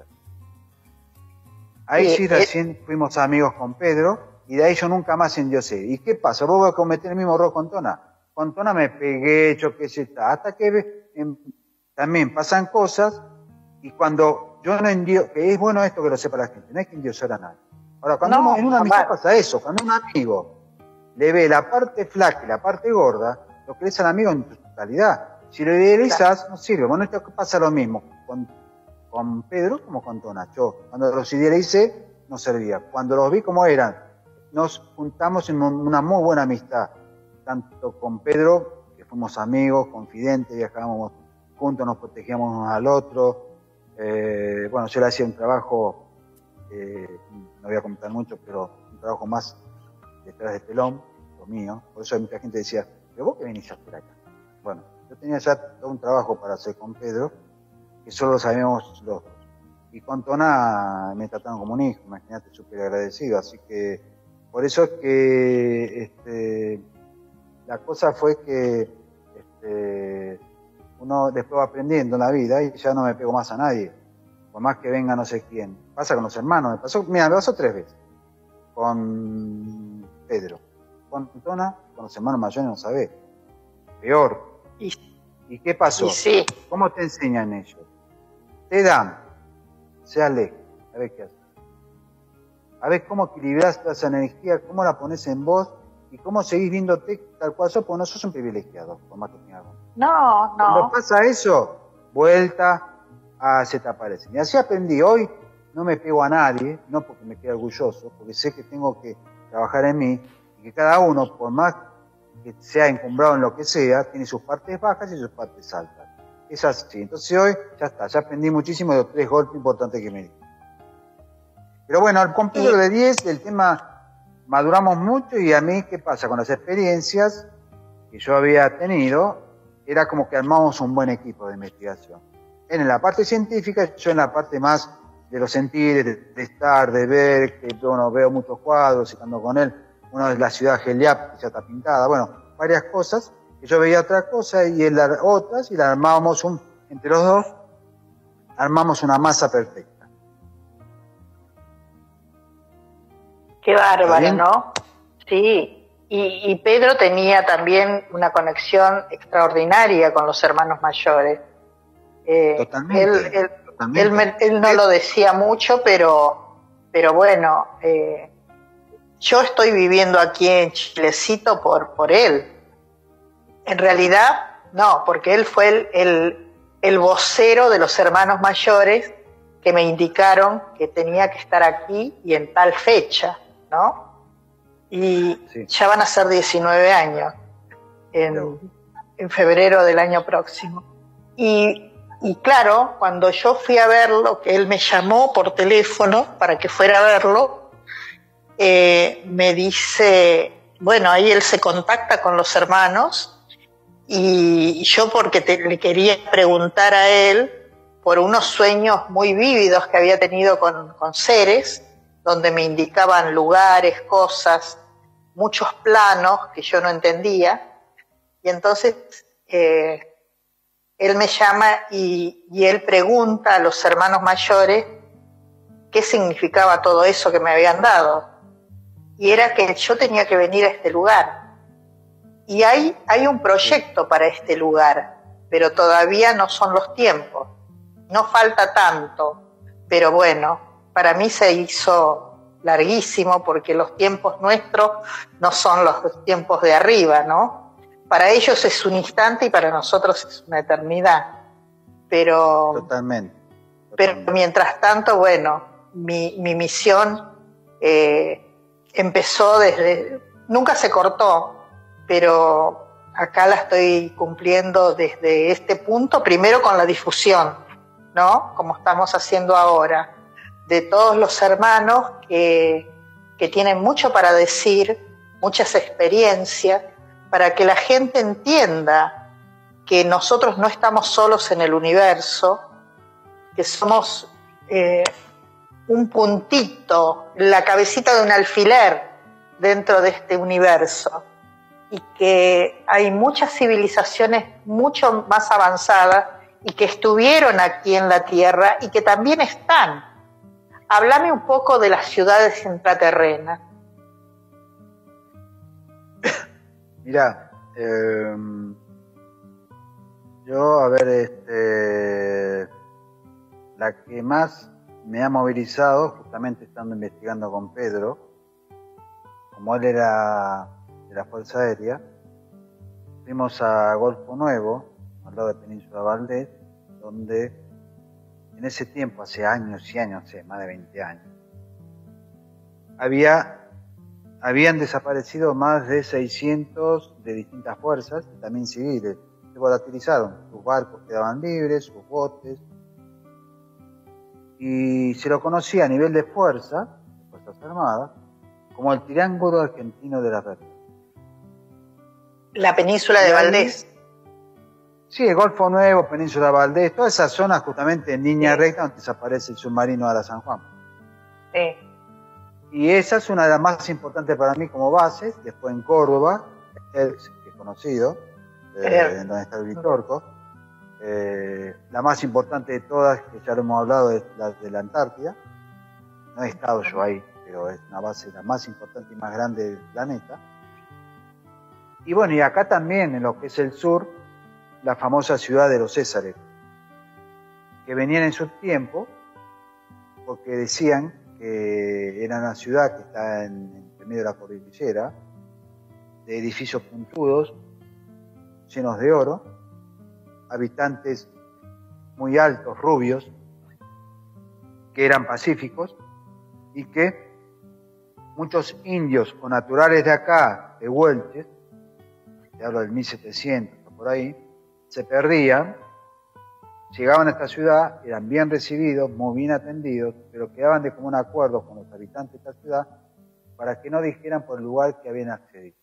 Ahí sí recién fuimos amigos con Pedro, y de ahí yo nunca más endiosé. ¿Y qué pasa? ¿Vos vas a cometer el mismo error con Tona? con Tona me pegué, yo qué sé, hasta que también pasan cosas, y cuando yo no endio, que es bueno esto que lo sepa la gente, no hay que endiosar a nadie. Ahora, cuando en una amistad pasa eso, cuando un amigo le ve la parte flaca y la parte gorda, lo crees al amigo en tu totalidad. Si lo idealizas, no sirve. Bueno, esto pasa lo mismo con Pedro como con Tona. Yo, cuando los idealicé, no servía. Cuando los vi como eran, nos juntamos en una muy buena amistad. Tanto con Pedro, que fuimos amigos, confidentes, viajábamos juntos, nos protegíamos uno al otro. Bueno, yo le hacía un trabajo, no voy a comentar mucho, pero un trabajo más detrás del telón, lo mío. Por eso mucha gente decía, ¿pero vos qué venís a hacer acá? Bueno, yo tenía ya todo un trabajo para hacer con Pedro, que solo lo sabíamos los dos. Y con Tona me trataron como un hijo, imagínate, súper agradecido. Así que, por eso es que la cosa fue que uno después va aprendiendo en la vida y ya no me pego más a nadie, por más que venga no sé quién. Pasa con los hermanos, me pasó 3 veces. Con Pedro, con Tona, con los hermanos mayores no sabés. Peor. ¿Y qué pasó? Sí. ¿Cómo te enseñan ellos? Te dan, se aleja, a ver qué haces. A ver cómo equilibras toda esa energía, cómo la pones en vos y cómo seguís viéndote tal cual sos, porque no sos un privilegiado, por más que tengas. No. Cuando pasa eso, vuelta, se te aparecen. Y así aprendí. Hoy no me pego a nadie, no porque me quede orgulloso, porque sé que tengo que trabajar en mí y que cada uno, por más que sea encumbrado en lo que sea, tiene sus partes bajas y sus partes altas. Es así. Entonces hoy ya está, ya aprendí muchísimo de los 3 golpes importantes que me di. Pero bueno, al completo de 10, el tema maduramos mucho y a mí, ¿qué pasa? Con las experiencias que yo había tenido, era como que armamos un buen equipo de investigación. Él en la parte científica, yo en la parte más de los sentidos, de estar, de ver, que yo veo muchos cuadros, y cuando con él, uno es la ciudad Geliap, que ya está pintada, bueno, varias cosas, que yo veía otra cosa y él otras, y la armábamos entre los dos, armamos una masa perfecta. Qué bárbaro, ¿no? Sí. Y Pedro tenía también una conexión extraordinaria con los hermanos mayores. Totalmente. Él no lo decía mucho, pero bueno, yo estoy viviendo aquí en Chilecito por él. En realidad, no, porque él fue el vocero de los hermanos mayores que me indicaron que tenía que estar aquí y en tal fecha, ¿no? Y sí, ya van a ser 19 años, en febrero del año próximo. Y claro, cuando yo fui a verlo, que él me llamó por teléfono para que fuera a verlo, me dice, bueno, ahí él se contacta con los hermanos y yo porque le quería preguntar a él por unos sueños muy vívidos que había tenido con seres, donde me indicaban lugares, cosas, muchos planos que yo no entendía, y entonces él me llama y él pregunta a los hermanos mayores qué significaba todo eso que me habían dado, y era que yo tenía que venir a este lugar, y hay un proyecto para este lugar, pero todavía no son los tiempos, no falta tanto, pero bueno, para mí se hizo larguísimo porque los tiempos nuestros no son los tiempos de arriba, ¿no? Para ellos es un instante y para nosotros es una eternidad. Pero Totalmente. Pero mientras tanto, bueno, mi misión empezó nunca se cortó, pero acá la estoy cumpliendo desde este punto, primero con la difusión, ¿no? Como estamos haciendo ahora, de todos los hermanos que tienen mucho para decir, muchas experiencias, para que la gente entienda que nosotros no estamos solos en el universo, que somos un puntito, la cabecita de un alfiler dentro de este universo, y que hay muchas civilizaciones mucho más avanzadas y que estuvieron aquí en la Tierra y que también están. Háblame un poco de las ciudades intraterrenas. Mirá, Yo, a ver, la que más me ha movilizado, justamente estando investigando con Pedro, como él era de la Fuerza Aérea, fuimos a Golfo Nuevo, al lado de Península Valdés, donde en ese tiempo, hace años y años, más de 20 años, habían desaparecido más de 600 de distintas fuerzas y también civiles. Se volatilizaron, sus barcos quedaban libres, sus botes, y se lo conocía a nivel de Fuerzas Armadas, como el Triángulo Argentino de la Red. La península de Valdés. Sí, el Golfo Nuevo, Península Valdés, toda esa zona justamente en línea recta donde desaparece el submarino de la San Juan. Sí. Y esa es una de las más importantes para mí como bases. Después en Córdoba, que es conocido, en donde está el Vitorco. La más importante de todas, que ya lo hemos hablado, es la de la Antártida. No he estado yo ahí, pero es una base la más importante y más grande del planeta. Y bueno, y acá también, en lo que es el sur, la famosa ciudad de los Césares, que venían en su tiempo, porque decían que era una ciudad que está en medio de la cordillera, de edificios puntudos, llenos de oro, habitantes muy altos, rubios, que eran pacíficos, y que muchos indios o naturales de acá, de Huelche, te hablo del 1700 o por ahí, se perdían, llegaban a esta ciudad, eran bien recibidos, muy bien atendidos, pero quedaban de común acuerdo con los habitantes de esta ciudad para que no dijeran por el lugar que habían accedido.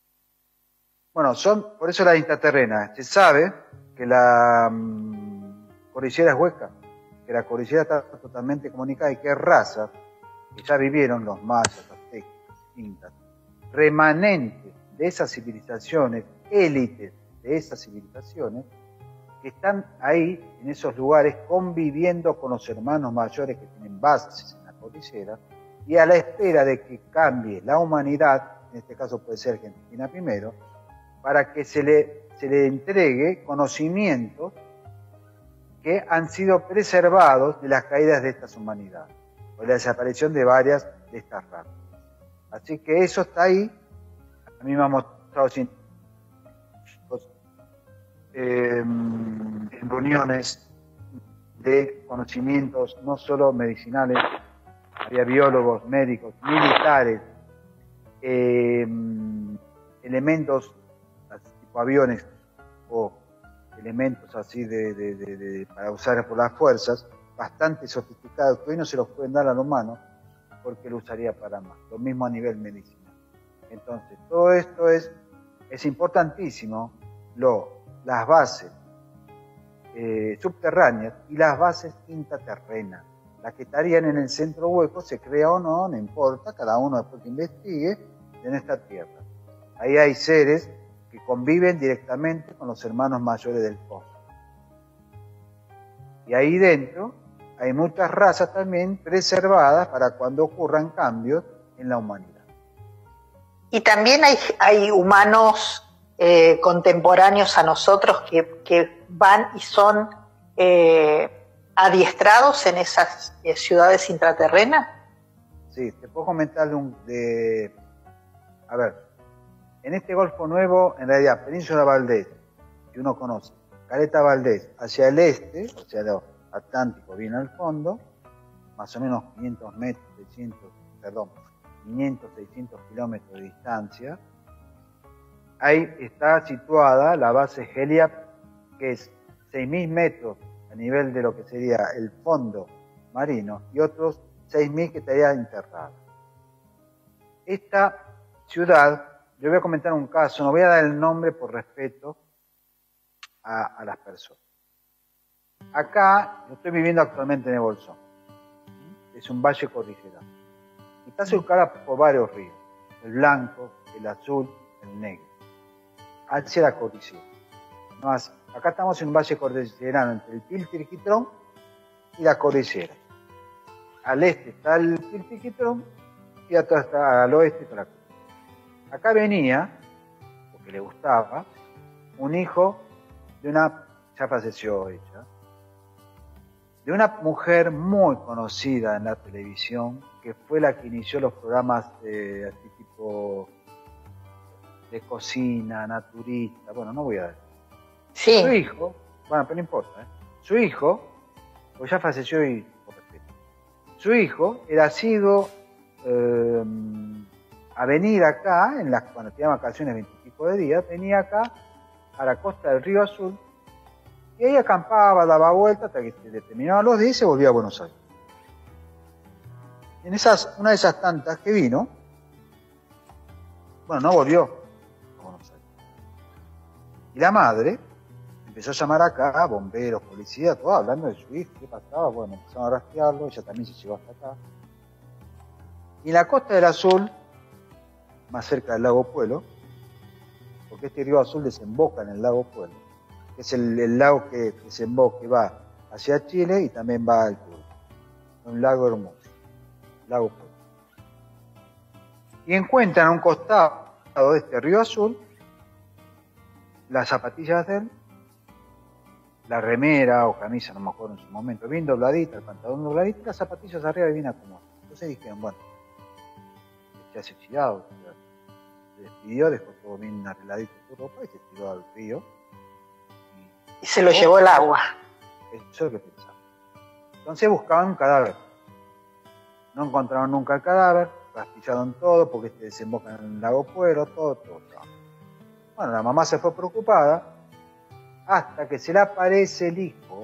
Bueno, por eso la intraterrena. Se sabe que la cordillera es hueca, que la cordillera está totalmente comunicada y que razas que ya vivieron, los mayas, aztecas, incas, remanentes de esas civilizaciones, élites de esas civilizaciones, que están ahí, en esos lugares, conviviendo con los hermanos mayores que tienen bases en la cordillera, y a la espera de que cambie la humanidad, en este caso puede ser Argentina primero, para que se le entregue conocimientos que han sido preservados de las caídas de estas humanidades, o de la desaparición de varias de estas razas. Así que eso está ahí. A mí me ha mostrado en reuniones de conocimientos no solo medicinales, había biólogos, médicos, militares, elementos tipo aviones o elementos así para usar por las fuerzas, bastante sofisticados, que hoy no se los pueden dar al humano porque lo usaría para más. Lo mismo a nivel medicinal. Entonces, todo esto es importantísimo, las bases subterráneas y las bases intraterrenas. Las que estarían en el centro hueco, se crea o no, no importa, cada uno después que investigue, en esta tierra. Ahí hay seres que conviven directamente con los hermanos mayores del cosmos. Y ahí dentro hay muchas razas también preservadas para cuando ocurran cambios en la humanidad. Y también hay humanos contemporáneos a nosotros que van y son adiestrados en esas ciudades intraterrenas. Sí, te puedo comentar a ver, en este Golfo Nuevo, en realidad, Península Valdés, que uno conoce, Caleta Valdés, hacia el este, o sea, lo Atlántico bien al fondo, más o menos 500, 600 kilómetros de distancia. Ahí está situada la base Heliap, que es 6.000 metros a nivel de lo que sería el fondo marino y otros 6.000 que estaría enterrada. Esta ciudad, yo voy a comentar un caso, no voy a dar el nombre por respeto a las personas. Acá, yo estoy viviendo actualmente en el Bolsón, es un valle cordillerano, y está surcada por varios ríos, el blanco, el azul, el negro, hacia la cordillera. Acá estamos en un valle cordillerano entre el Piltirquitrón y la cordillera. Al este está el Piltirquitrón y atrás está al oeste está la cordillera. Acá venía, porque porque le gustaba, un hijo de una, ya falleció ella, de una mujer muy conocida en la televisión, que fue la que inició los programas así tipo de cocina, naturista, bueno, no voy a decir. Sí. Su hijo, bueno, pero no importa, su hijo, pues ya falleció y por respeto, su hijo era sido a venir acá, cuando tenía vacaciones 20 y pico de días, venía acá a la costa del Río Azul, y ahí acampaba, daba vueltas hasta que se terminaban los días y se volvía a Buenos Aires. En una de esas tantas que vino, bueno, no volvió a Buenos Aires. Y la madre empezó a llamar acá, bomberos, policía, todo hablando de su hijo, qué pasaba, bueno, empezaron a rastrearlo, ella también se llevó hasta acá. Y en la costa del Azul, más cerca del lago Puelo, porque este río Azul desemboca en el lago Puelo, que es el lago que desemboca y va hacia Chile y también va al sur. Un lago hermoso, lago Puelo. Y encuentran a un costado de este río Azul las zapatillas de él, la remera o camisa, no me acuerdo en su momento, bien dobladita, el pantalón dobladito, y las zapatillas arriba bien acomodadas. Entonces dijeron, bueno, ya se chillado, se despidió, dejó todo bien arregladito su ropa y se tiró al río. Y se lo llevó el agua. Eso es lo que pensaba. Entonces buscaban un cadáver. No encontraron nunca el cadáver, rastrillaron todo porque desembocan en el lago Puelo, todo. Bueno, la mamá se fue preocupada hasta que se le aparece el hijo,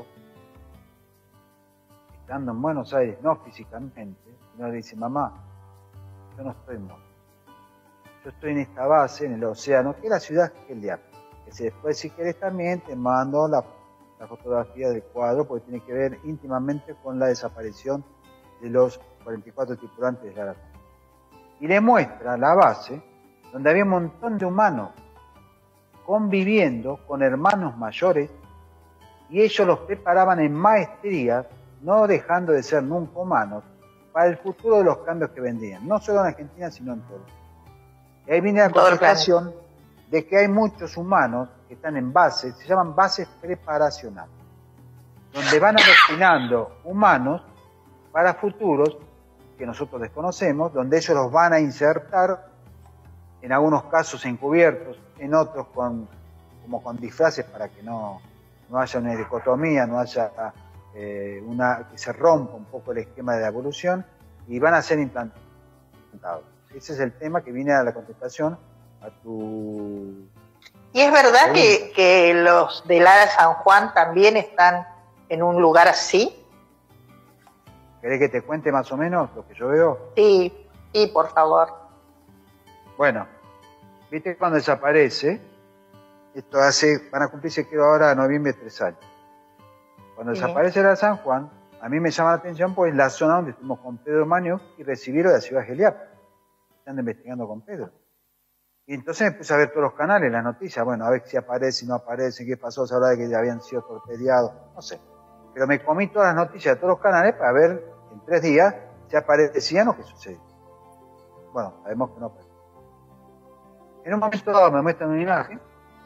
estando en Buenos Aires, no físicamente, y le dice, mamá, yo no estoy muerto. Yo estoy en esta base, en el océano, que es la ciudad Geliap. Que después, si querés, también te mando la fotografía del cuadro, porque tiene que ver íntimamente con la desaparición de los 44 tripulantes de la Aratola. Y le muestra la base, donde había un montón de humanos conviviendo con hermanos mayores, y ellos los preparaban en maestría, no dejando de ser nunca humanos, para el futuro de los cambios que vendrían, no solo en Argentina, sino en todo. Y ahí viene la constatación de que hay muchos humanos que están en bases, se llaman bases preparacionales, donde van adoctrinando humanos para futuros que nosotros desconocemos, donde ellos los van a insertar, en algunos casos encubiertos, en otros como con disfraces para que no haya una dicotomía, no haya que se rompa un poco el esquema de la evolución, y van a ser implantados. Ese es el tema que viene a la contestación a tu... ¿Y es verdad que los del Ara San Juan también están en un lugar así? ¿Querés que te cuente más o menos lo que yo veo? Sí, por favor. Bueno, viste cuando desaparece, esto van a cumplirse, creo ahora, noviembre, 3 años. Cuando desaparece el Ara San Juan, a mí me llama la atención pues la zona donde estuvimos con Pedro Maniuk y recibieron de la ciudad de Geliap. Están investigando con Pedro. Y entonces me puse a ver todos los canales, las noticias, bueno, a ver si aparece, si no aparece, qué pasó, se habla de que ya habían sido torpedeados, no sé. Pero me comí todas las noticias de todos los canales para ver en 3 días si aparecían o qué sucedía. Bueno, sabemos que no apareció. En un momento dado me muestran una imagen,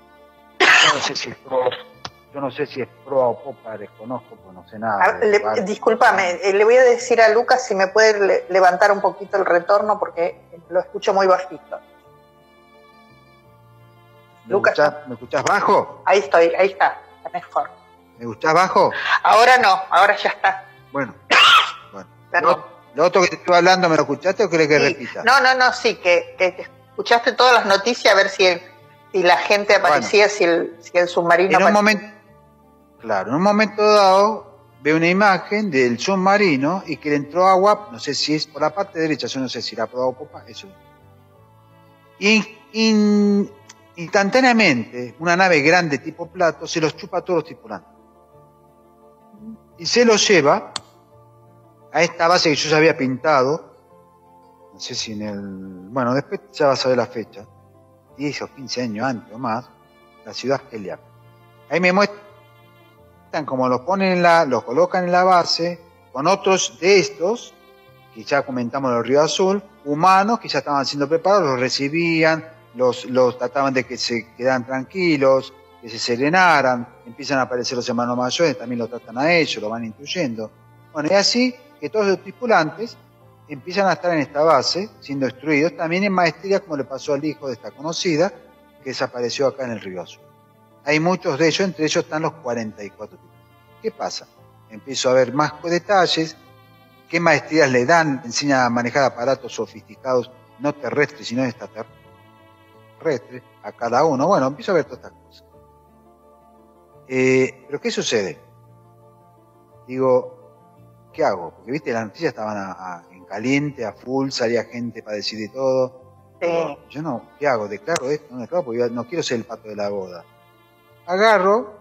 yo no sé si es proa o popa, desconozco, pues no sé nada. Discúlpame, le voy a decir a Lucas si me puede levantar un poquito el retorno porque lo escucho muy bajito. Lucas, ¿me escuchás bajo? Ahí estoy, ahí está mejor. ¿Me escuchás bajo? Ahora no, ahora ya está. Bueno. Perdón. ¿Lo otro que te estoy hablando me lo escuchaste o querés que repita? No, sí, que escuchaste todas las noticias a ver si la gente aparecía, bueno, si el submarino aparecía. En un momento dado veo una imagen del submarino y que le entró agua, no sé si es por la parte derecha, yo no sé si la proa o popa, eso. Instantáneamente, una nave grande tipo plato se los chupa a todos los tripulantes. Y se los lleva a esta base que yo ya había pintado, no sé si bueno, después ya vas a ver la fecha, 10 o 15 años antes o más, la ciudad Geliap. Ahí me muestran como los colocan en la base, con otros de estos, que ya comentamos en el Río Azul, humanos que ya estaban siendo preparados, los recibían, los trataban de que se quedaran tranquilos, que se serenaran, empiezan a aparecer los hermanos mayores, también lo tratan a ellos, lo van instruyendo. Bueno, y así que todos los tripulantes empiezan a estar en esta base, siendo instruidos, también en maestría, como le pasó al hijo de esta conocida, que desapareció acá en el Río Azul. Hay muchos de ellos, entre ellos están los 44 tripulantes. ¿Qué pasa? Empiezo a ver más detalles, qué maestrías le dan, enseñan a manejar aparatos sofisticados, no terrestres, sino extraterrestres, a cada uno. Bueno, empiezo a ver todas estas cosas. Pero ¿qué sucede? Digo, ¿qué hago? Porque, viste, las noticias estaban en caliente, a full, salía gente para decir de todo. Digo, yo no, ¿qué hago? ¿Declaro esto? No declaro porque yo no quiero ser el pato de la boda. Agarro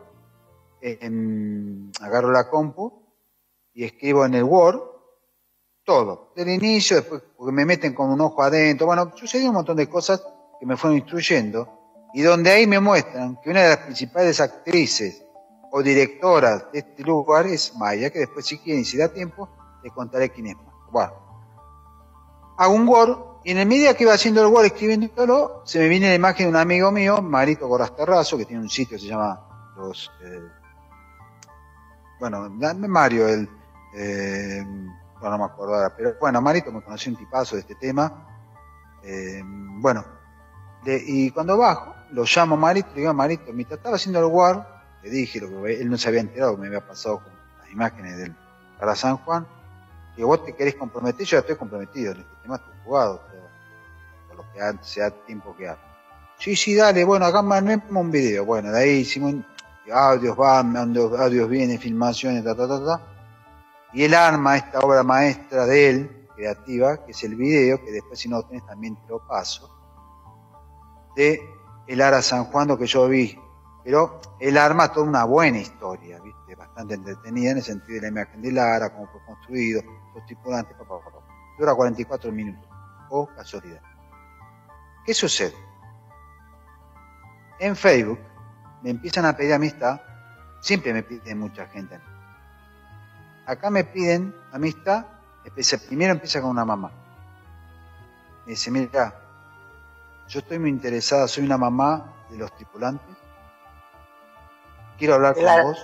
la compu y escribo en el Word todo, del inicio, después porque me meten con un ojo adentro. Bueno, sucedió un montón de cosas que me fueron instruyendo y donde ahí me muestran que una de las principales actrices o directoras de este lugar es Maya, que después, si quieren y si da tiempo, les contaré quién es más. Bueno, hago un Word y en el medio que iba haciendo el Word, escribiéndolo, se me viene la imagen de un amigo mío, Marito Gorazterrazo, que tiene un sitio que se llama Mario, no me acuerdo ahora, pero bueno, Marito me conoció un tipazo de este tema. Y cuando bajo, lo llamo a Marito, le digo, Marito, mientras estaba haciendo el Word, le dije lo que él no se había enterado, que me había pasado con las imágenes del para San Juan, que vos te querés comprometer, yo ya estoy comprometido, en este tema estoy jugado, por lo que sea tiempo que haga. Sí, dale, bueno, acá mandemos un video. Bueno, de ahí hicimos audios vienen, filmaciones, y él arma esta obra maestra de él, creativa, que es el video, que después si no lo tenés también te lo paso, de el Ara San Juan, lo que yo vi. Pero él arma toda una buena historia, ¿viste? Bastante entretenida en el sentido de la imagen de Lara, cómo fue construido, los tripulantes, dura 44 minutos, o casualidad. ¿Qué sucede? En Facebook me empiezan a pedir amistad, siempre me piden mucha gente. Acá me piden amistad, primero empieza con una mamá. Me dice, mira, yo estoy muy interesada, soy una mamá de los tripulantes, quiero hablar con vos.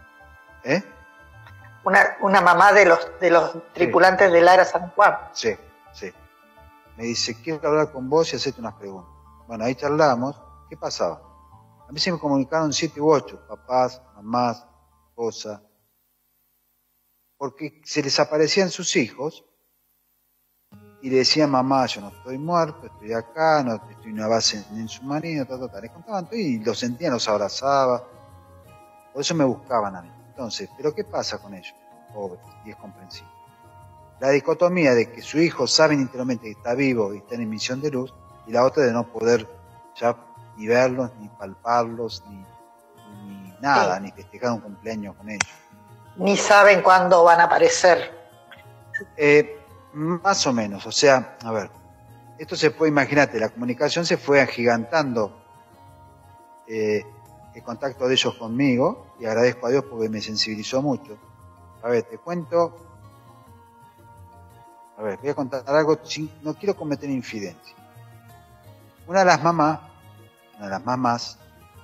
Una mamá de los tripulantes del Ara San Juan. Sí. Me dice, quiero hablar con vos y hacerte unas preguntas. Bueno, ahí charlamos. ¿Qué pasaba? A mí se me comunicaron 7 u 8, papás, mamás, esposa, porque se les aparecían sus hijos y le decían, mamá, yo no estoy muerto, estoy acá, no estoy en una base en submarino, les contaban todo y los sentían, los abrazaba. Por eso me buscaban a mí. Entonces, ¿pero qué pasa con ellos? Pobres, y es comprensible. La dicotomía de que su hijo sabe interiormente que está vivo y está en emisión de luz, y la otra de no poder ya ni verlos, ni palparlos, ni nada, ni festejar un cumpleaños con ellos. Ni saben cuándo van a aparecer. Más o menos, o sea, a ver, esto se puede, imagínate, la comunicación se fue agigantando, el contacto de ellos conmigo, y agradezco a Dios porque me sensibilizó mucho. A ver, te cuento, voy a contar algo, no quiero cometer infidencia. Una de las mamás,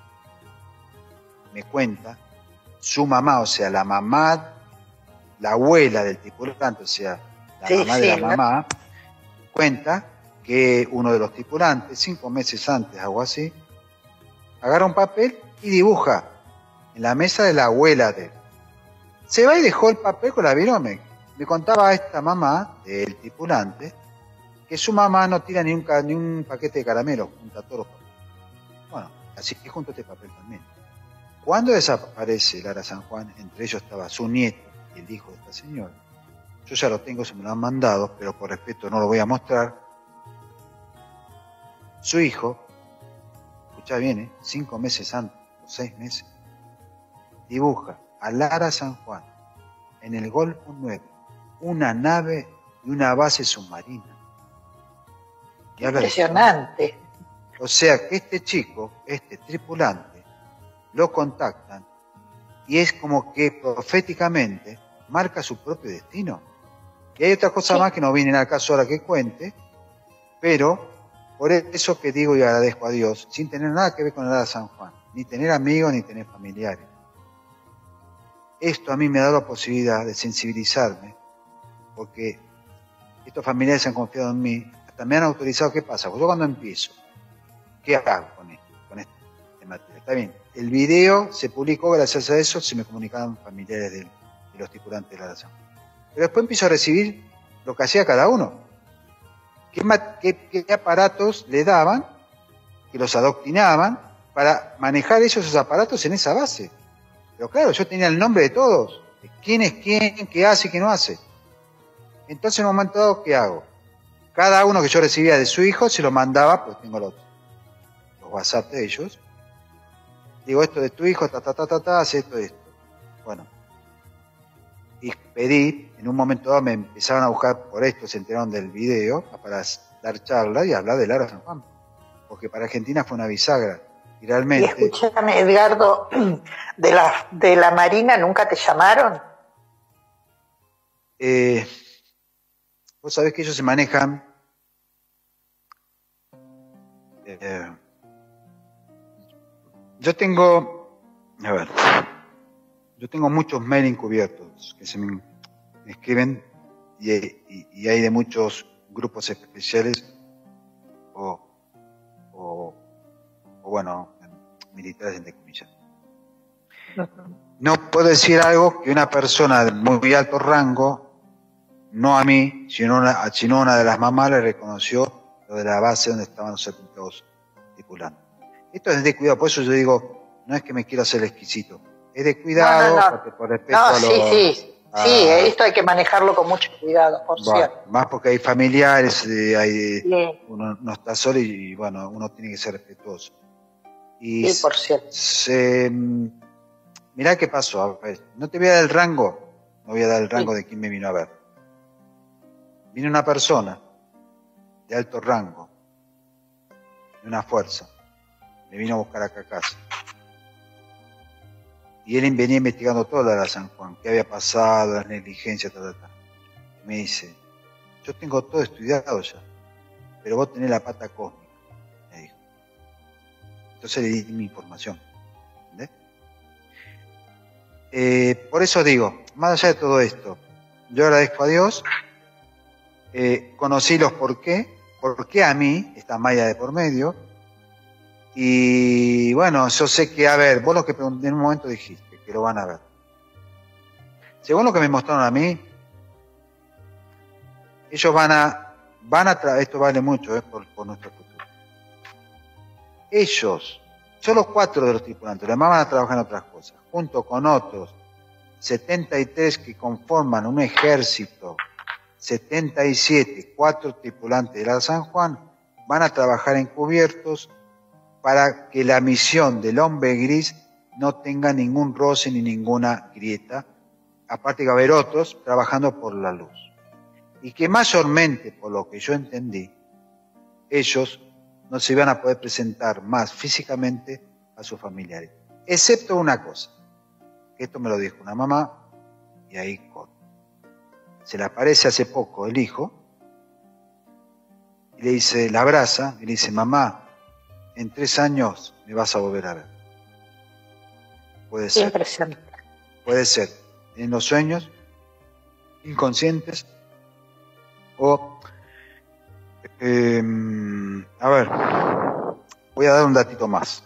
me cuenta, su mamá, o sea, la mamá, la abuela del tripulante, o sea, la mamá de la mamá, cuenta que uno de los tripulantes, 5 meses antes, algo así, agarra un papel y dibuja en la mesa de la abuela de él. Se va y dejó el papel con la virome. Me contaba esta mamá del tripulante que su mamá no tira ni un paquete de caramelos, junta todos los papeles. Bueno, así que junto este papel también. Cuando desaparece Lara San Juan, entre ellos estaba su nieto y el hijo de esta señora. Yo ya lo tengo, se me lo han mandado, pero por respeto no lo voy a mostrar. Su hijo, escucha bien, 5 meses antes, o 6 meses, dibuja a Lara San Juan en el Golfo 9, una nave y una base submarina. Impresionante. O sea que este chico, este tripulante, lo contactan y es como que proféticamente marca su propio destino. Y hay otra cosa más que no viene al caso ahora que cuente, pero Por eso que digo y agradezco a Dios, sin tener nada que ver con el Ara San Juan, ni tener amigos, ni tener familiares. Esto a mí me ha dado la posibilidad de sensibilizarme, porque estos familiares han confiado en mí, hasta me han autorizado. ¿Qué pasa? Pues yo cuando empiezo, ¿qué hago con esto? Con este material. Está bien, el video se publicó, gracias a eso se me comunicaban familiares de los tripulantes de la Ara San Juan. Pero después empiezo a recibir lo que hacía cada uno. ¿Qué aparatos le daban, que los adoctrinaban, para manejar ellos esos aparatos en esa base? Pero claro, yo tenía el nombre de todos, de quién es quién, qué hace y qué no hace. Entonces en un momento dado, ¿qué hago? Cada uno que yo recibía de su hijo se lo mandaba, pues tengo los WhatsApp de ellos. Digo, esto de tu hijo, hace esto y esto. Bueno. Y pedí, en un momento dado me empezaron a buscar por esto, se enteraron del video, para dar charlas y hablar del Ara San Juan. Porque para Argentina fue una bisagra. Y realmente... Y escúchame, Edgardo, de la Marina nunca te llamaron. Vos sabés que ellos se manejan... yo tengo muchos mails encubiertos que se me escriben y hay de muchos grupos especiales o bueno, militares entre comillas. No puedo decir algo que una persona de muy alto rango, no a mí, sino una de las mamás le reconoció lo de la base donde estaban los sepultados tripulantes. Esto es de cuidado, por eso yo digo, no es que me quiera hacer exquisito, es de cuidado, porque por respeto a los... Sí, esto hay que manejarlo con mucho cuidado, por cierto. Más porque hay familiares, uno no está solo y bueno, uno tiene que ser respetuoso. Y sí, por cierto. Mirá qué pasó, a ver, no te voy a dar el rango, no voy a dar el rango de quién me vino a ver. Vino una persona de alto rango, de una fuerza, me vino a buscar acá a casa. Y él venía investigando todo lo de la San Juan, qué había pasado, las negligencias, Me dice, yo tengo todo estudiado ya, pero vos tenés la pata cósmica, me dijo. Entonces le di mi información, ¿entendés? Por eso digo, más allá de todo esto, yo agradezco a Dios, conocí los por qué a mí, esta malla de por medio, y bueno, yo sé que, a ver, vos lo que en un momento dijiste, que lo van a ver. Según lo que me mostraron a mí, ellos van a esto vale mucho por nuestro futuro. Ellos, solo 4 de los tripulantes, los demás van a trabajar en otras cosas, junto con otros 73 que conforman un ejército, 77, 4 tripulantes de la San Juan, van a trabajar encubiertos para que la misión del hombre gris no tenga ningún roce ni ninguna grieta, aparte que va a haber otros trabajando por la luz. Y que mayormente, por lo que yo entendí, ellos no se iban a poder presentar más físicamente a sus familiares. Excepto una cosa, que esto me lo dijo una mamá, y ahí corto. Se le aparece hace poco el hijo, y le dice, la abraza, y le dice, mamá, en 3 años me vas a volver a ver. Puede ser. Impresionante. Puede ser en los sueños, inconscientes, o... a ver, voy a dar un datito más.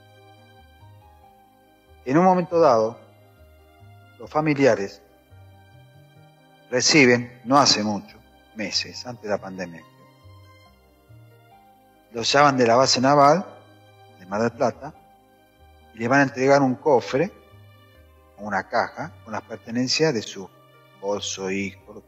En un momento dado, los familiares reciben, no hace mucho, meses, antes de la pandemia, los llaman de la base naval de Mar del Plata y les van a entregar un cofre, una caja, con las pertenencias de su esposo, hijo.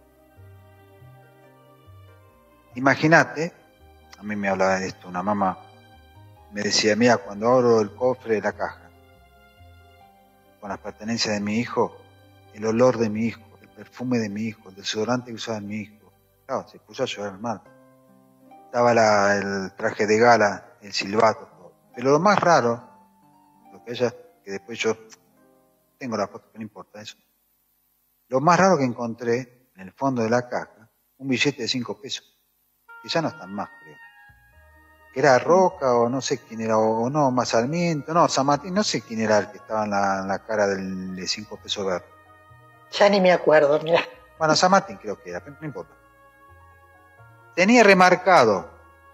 Imagínate, a mí me hablaba de esto, una mamá me decía, mira, cuando abro el cofre de la caja, con las pertenencias de mi hijo, el olor de mi hijo, el perfume de mi hijo, el desodorante que usaba mi hijo, claro, se puso a llorar mal. Estaba el traje de gala, el silbato, todo. Pero lo más raro, lo que ella, que después yo tengo la foto, que no importa eso, lo más raro que encontré en el fondo de la caja, un billete de 5 pesos, que ya no están más, creo. que era Roca o no sé quién era, o no, más Sarmiento, no, San Martín, no sé quién era el que estaba en la cara de 5 pesos verde. Ya ni me acuerdo, mira. Bueno, San Martín creo que era, pero no importa. Tenía remarcado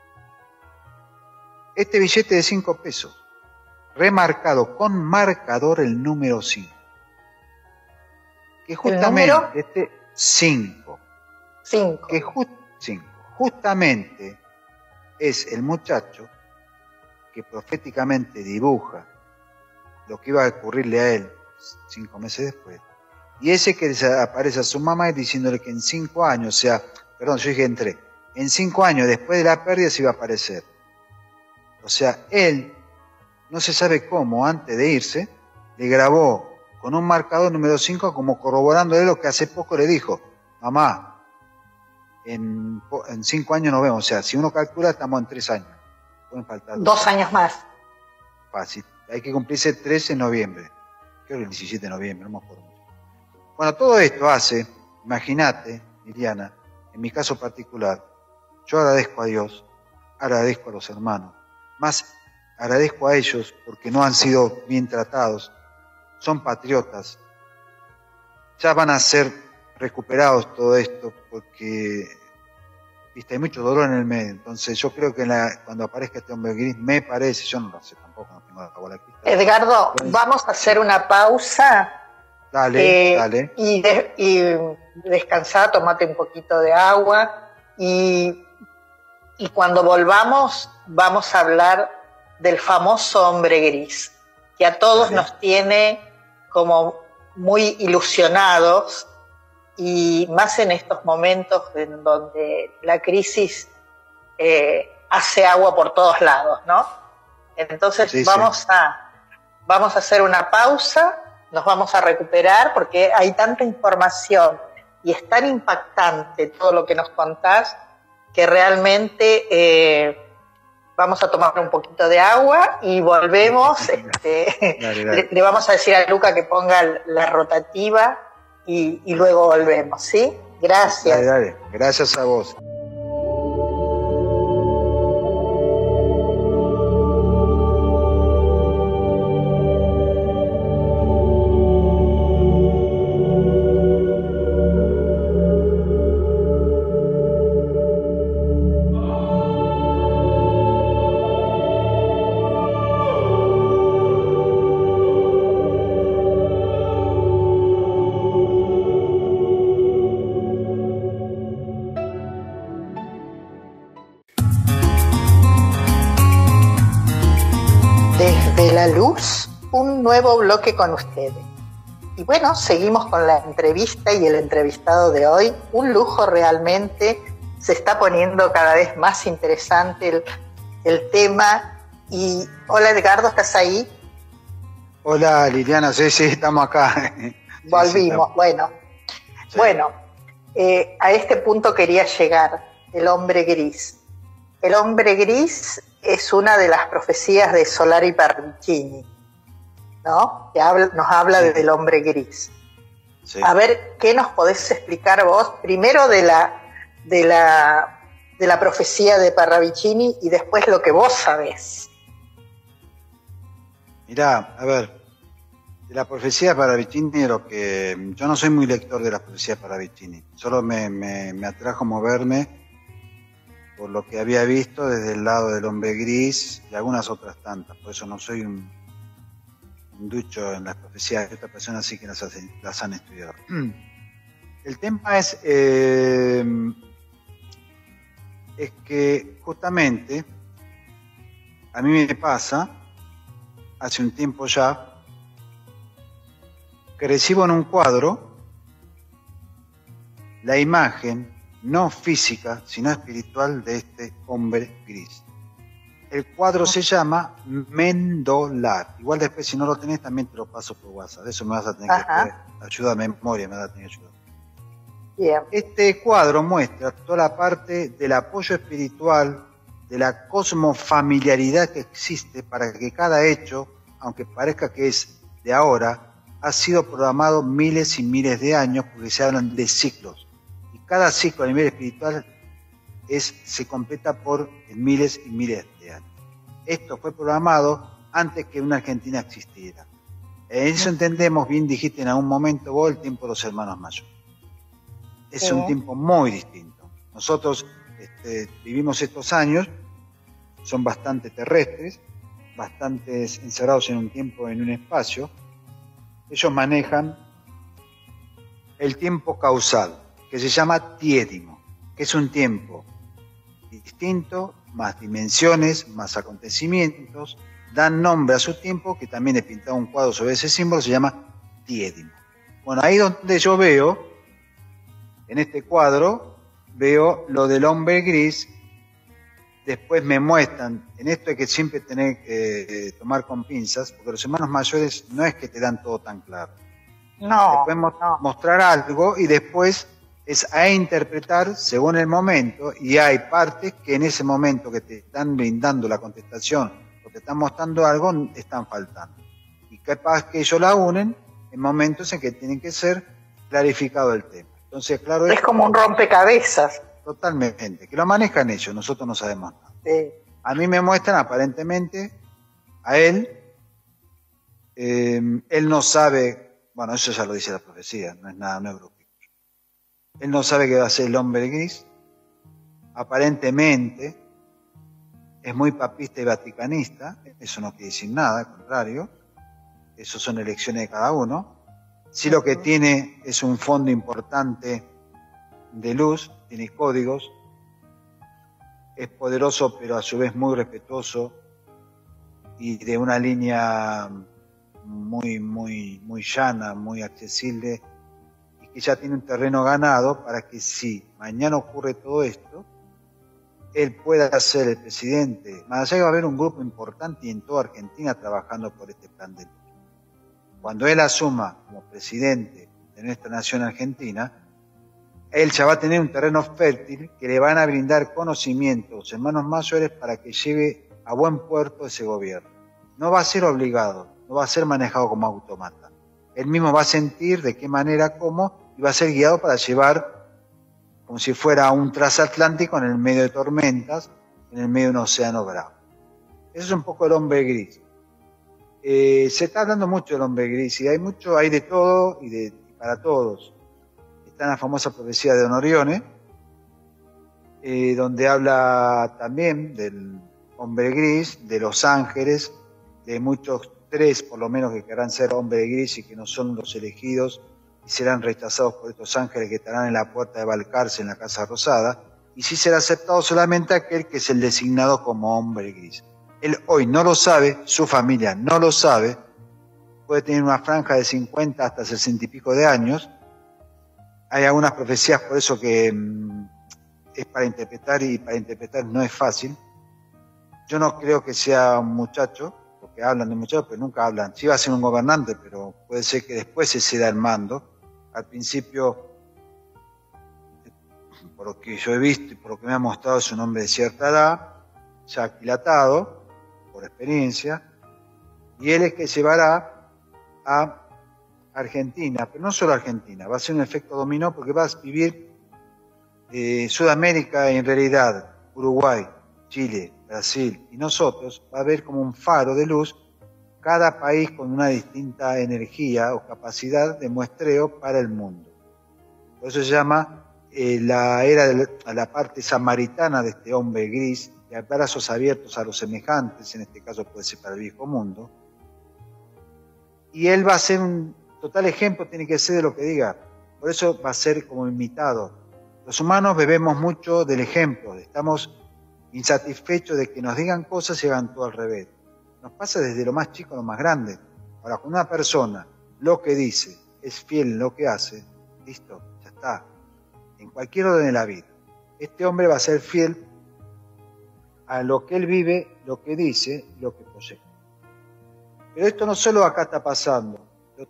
este billete de 5 pesos, remarcado con marcador el número 5. Que justamente, ¿El número? este 5. 5. Que justamente es el muchacho que proféticamente dibuja lo que iba a ocurrirle a él 5 meses después. Y ese que aparece a su mamá diciéndole que en 5 años, o sea, perdón, yo dije en 5 años después de la pérdida se iba a aparecer. O sea, él, no se sabe cómo, antes de irse, le grabó con un marcador número 5 como corroborándole lo que hace poco le dijo. Mamá, en 5 años nos vemos. O sea, si uno calcula, estamos en 3 años. Pueden faltar 2 años más. Fácil. Hay que cumplirse 13 de noviembre. Creo que el 17 de noviembre, no me acuerdo mucho. Bueno, todo esto hace, imagínate, Liliana, en mi caso particular, yo agradezco a Dios, agradezco a los hermanos, más agradezco a ellos porque no han sido bien tratados, son patriotas, ya van a ser recuperados todo esto porque, viste, hay mucho dolor en el medio. Entonces yo creo que cuando aparezca este hombre gris, me parece, yo no lo sé tampoco, no tengo la bola de cristal. Edgardo, vamos a hacer una pausa. Dale. Y descansar, tomate un poquito de agua y cuando volvamos vamos a hablar del famoso hombre gris, que a todos nos tiene como muy ilusionados, y más en estos momentos en donde la crisis hace agua por todos lados, ¿no? Entonces vamos a hacer una pausa, nos vamos a recuperar porque hay tanta información y es tan impactante todo lo que nos contás que realmente vamos a tomar un poquito de agua y volvemos. Dale. Le vamos a decir a Luca que ponga la rotativa y luego volvemos, ¿sí? Gracias. Dale. Gracias a vos. Desde la luz, un nuevo bloque con ustedes. Y bueno, seguimos con la entrevista y el entrevistado de hoy. Un lujo realmente, se está poniendo cada vez más interesante el tema. Y hola Edgardo, ¿estás ahí? Hola Liliana, sí, estamos acá. Volvimos, bueno. Sí. Bueno, a este punto quería llegar, el hombre gris. El hombre gris es una de las profecías de Solari Parravicini, ¿no? Que nos habla del hombre gris. Sí. A ver, ¿qué nos podés explicar vos? Primero de la profecía de Parravicini y después lo que vos sabés. Mirá, a ver, de la profecía de Parravicini, lo que yo no soy muy lector de la profecía de Parravicini, solo me atrajo moverme por lo que había visto desde el lado del hombre gris y algunas otras tantas. Por eso no soy un ducho en las profecías de otras personas, sí que las han estudiado. El tema es que justamente a mí me pasa, hace un tiempo ya, que recibo en un cuadro la imagen no física, sino espiritual de este hombre gris. El cuadro se llama Mendolar. Igual después, si no lo tenés, también te lo paso por WhatsApp. Eso me vas a tener que ayuda a memoria, me vas a tener que ayudar. Yeah. Este cuadro muestra toda la parte del apoyo espiritual, de la cosmofamiliaridad que existe para que cada hecho, aunque parezca que es de ahora, ha sido programado miles y miles de años, porque se hablan de ciclos. Cada ciclo a nivel espiritual se completa por miles y miles de años. Esto fue programado antes que una Argentina existiera. En eso entendemos, bien dijiste en algún momento vos, el tiempo de los hermanos mayores. Es un tiempo muy distinto. Nosotros vivimos estos años, son bastante terrestres, bastante encerrados en un tiempo, en un espacio. Ellos manejan el tiempo causal, que se llama tiédimo, que es un tiempo distinto, más dimensiones, más acontecimientos, dan nombre a su tiempo, que también he pintado un cuadro sobre ese símbolo, se llama tiédimo. Bueno, ahí donde yo veo, en este cuadro, veo lo del hombre gris. Después me muestran, en esto hay que siempre tener que tomar con pinzas, porque los hermanos mayores no es que te dan todo tan claro. No. Te pueden mostrar algo y después es a interpretar según el momento, y hay partes que en ese momento que te están brindando la contestación o te están mostrando algo, están faltando. Y capaz que ellos la unen en momentos en que tienen que ser clarificado el tema. Entonces, claro, es como un rompecabezas. Totalmente, que lo manejan ellos, nosotros no sabemos nada. Sí. A mí me muestran aparentemente a él no sabe, bueno, eso ya lo dice la profecía, no es nada nuevo. Él no sabe que va a ser el hombre gris, aparentemente es muy papista y vaticanista, eso no quiere decir nada, al contrario, eso son elecciones de cada uno. Sí, lo que tiene es un fondo importante de luz, tiene códigos, es poderoso pero a su vez muy respetuoso y de una línea muy llana, muy accesible, y que ya tiene un terreno ganado para que si mañana ocurre todo esto, él pueda ser el presidente. Más allá que va a haber un grupo importante y en toda Argentina trabajando por este plan de luz. Cuando él asuma como presidente de nuestra nación argentina, él ya va a tener un terreno fértil que le van a brindar conocimientos, hermanos mayores, para que lleve a buen puerto ese gobierno. No va a ser obligado, no va a ser manejado como autómata. Él mismo va a sentir de qué manera, cómo, y va a ser guiado para llevar como si fuera un transatlántico en el medio de tormentas, en el medio de un océano bravo. Eso es un poco el hombre gris. Se está hablando mucho del hombre gris y hay de todo y para todos. Está en la famosa profecía de Don Orione, donde habla también del hombre gris, de los ángeles, de muchos, 3 por lo menos, que querrán ser hombre gris y que no son los elegidos y serán rechazados por estos ángeles que estarán en la puerta de Balcarce, en la Casa Rosada, y sí será aceptado solamente aquel que es el designado como hombre gris. Él hoy no lo sabe, su familia no lo sabe, puede tener una franja de 50 hasta 60 y pico de años. Hay algunas profecías por eso que es para interpretar, y para interpretar no es fácil. Yo no creo que sea un muchacho, porque hablan de muchachos, pero nunca hablan. Sí va a ser un gobernante, pero puede ser que después se ceda el mando. Al principio, por lo que yo he visto y por lo que me ha mostrado, es un hombre de cierta edad, ya aquilatado, por experiencia, y él es que llevará a Argentina, pero no solo Argentina, va a ser un efecto dominó porque va a vivir Sudamérica, en realidad Uruguay, Chile, Brasil y nosotros, va a haber como un faro de luz, cada país con una distinta energía o capacidad de muestreo para el mundo. Por eso se llama la era a la parte samaritana de este hombre gris, de brazos abiertos a los semejantes, en este caso puede ser para el viejo mundo. Y él va a ser un total ejemplo, tiene que ser de lo que diga. Por eso va a ser como imitado. Los humanos bebemos mucho del ejemplo, estamos insatisfechos de que nos digan cosas y hagan todo al revés. Nos pasa desde lo más chico a lo más grande. Ahora, cuando una persona lo que dice es fiel en lo que hace, listo, ya está. En cualquier orden de la vida. Este hombre va a ser fiel a lo que él vive, lo que dice, lo que proyecta. Pero esto no solo acá está pasando.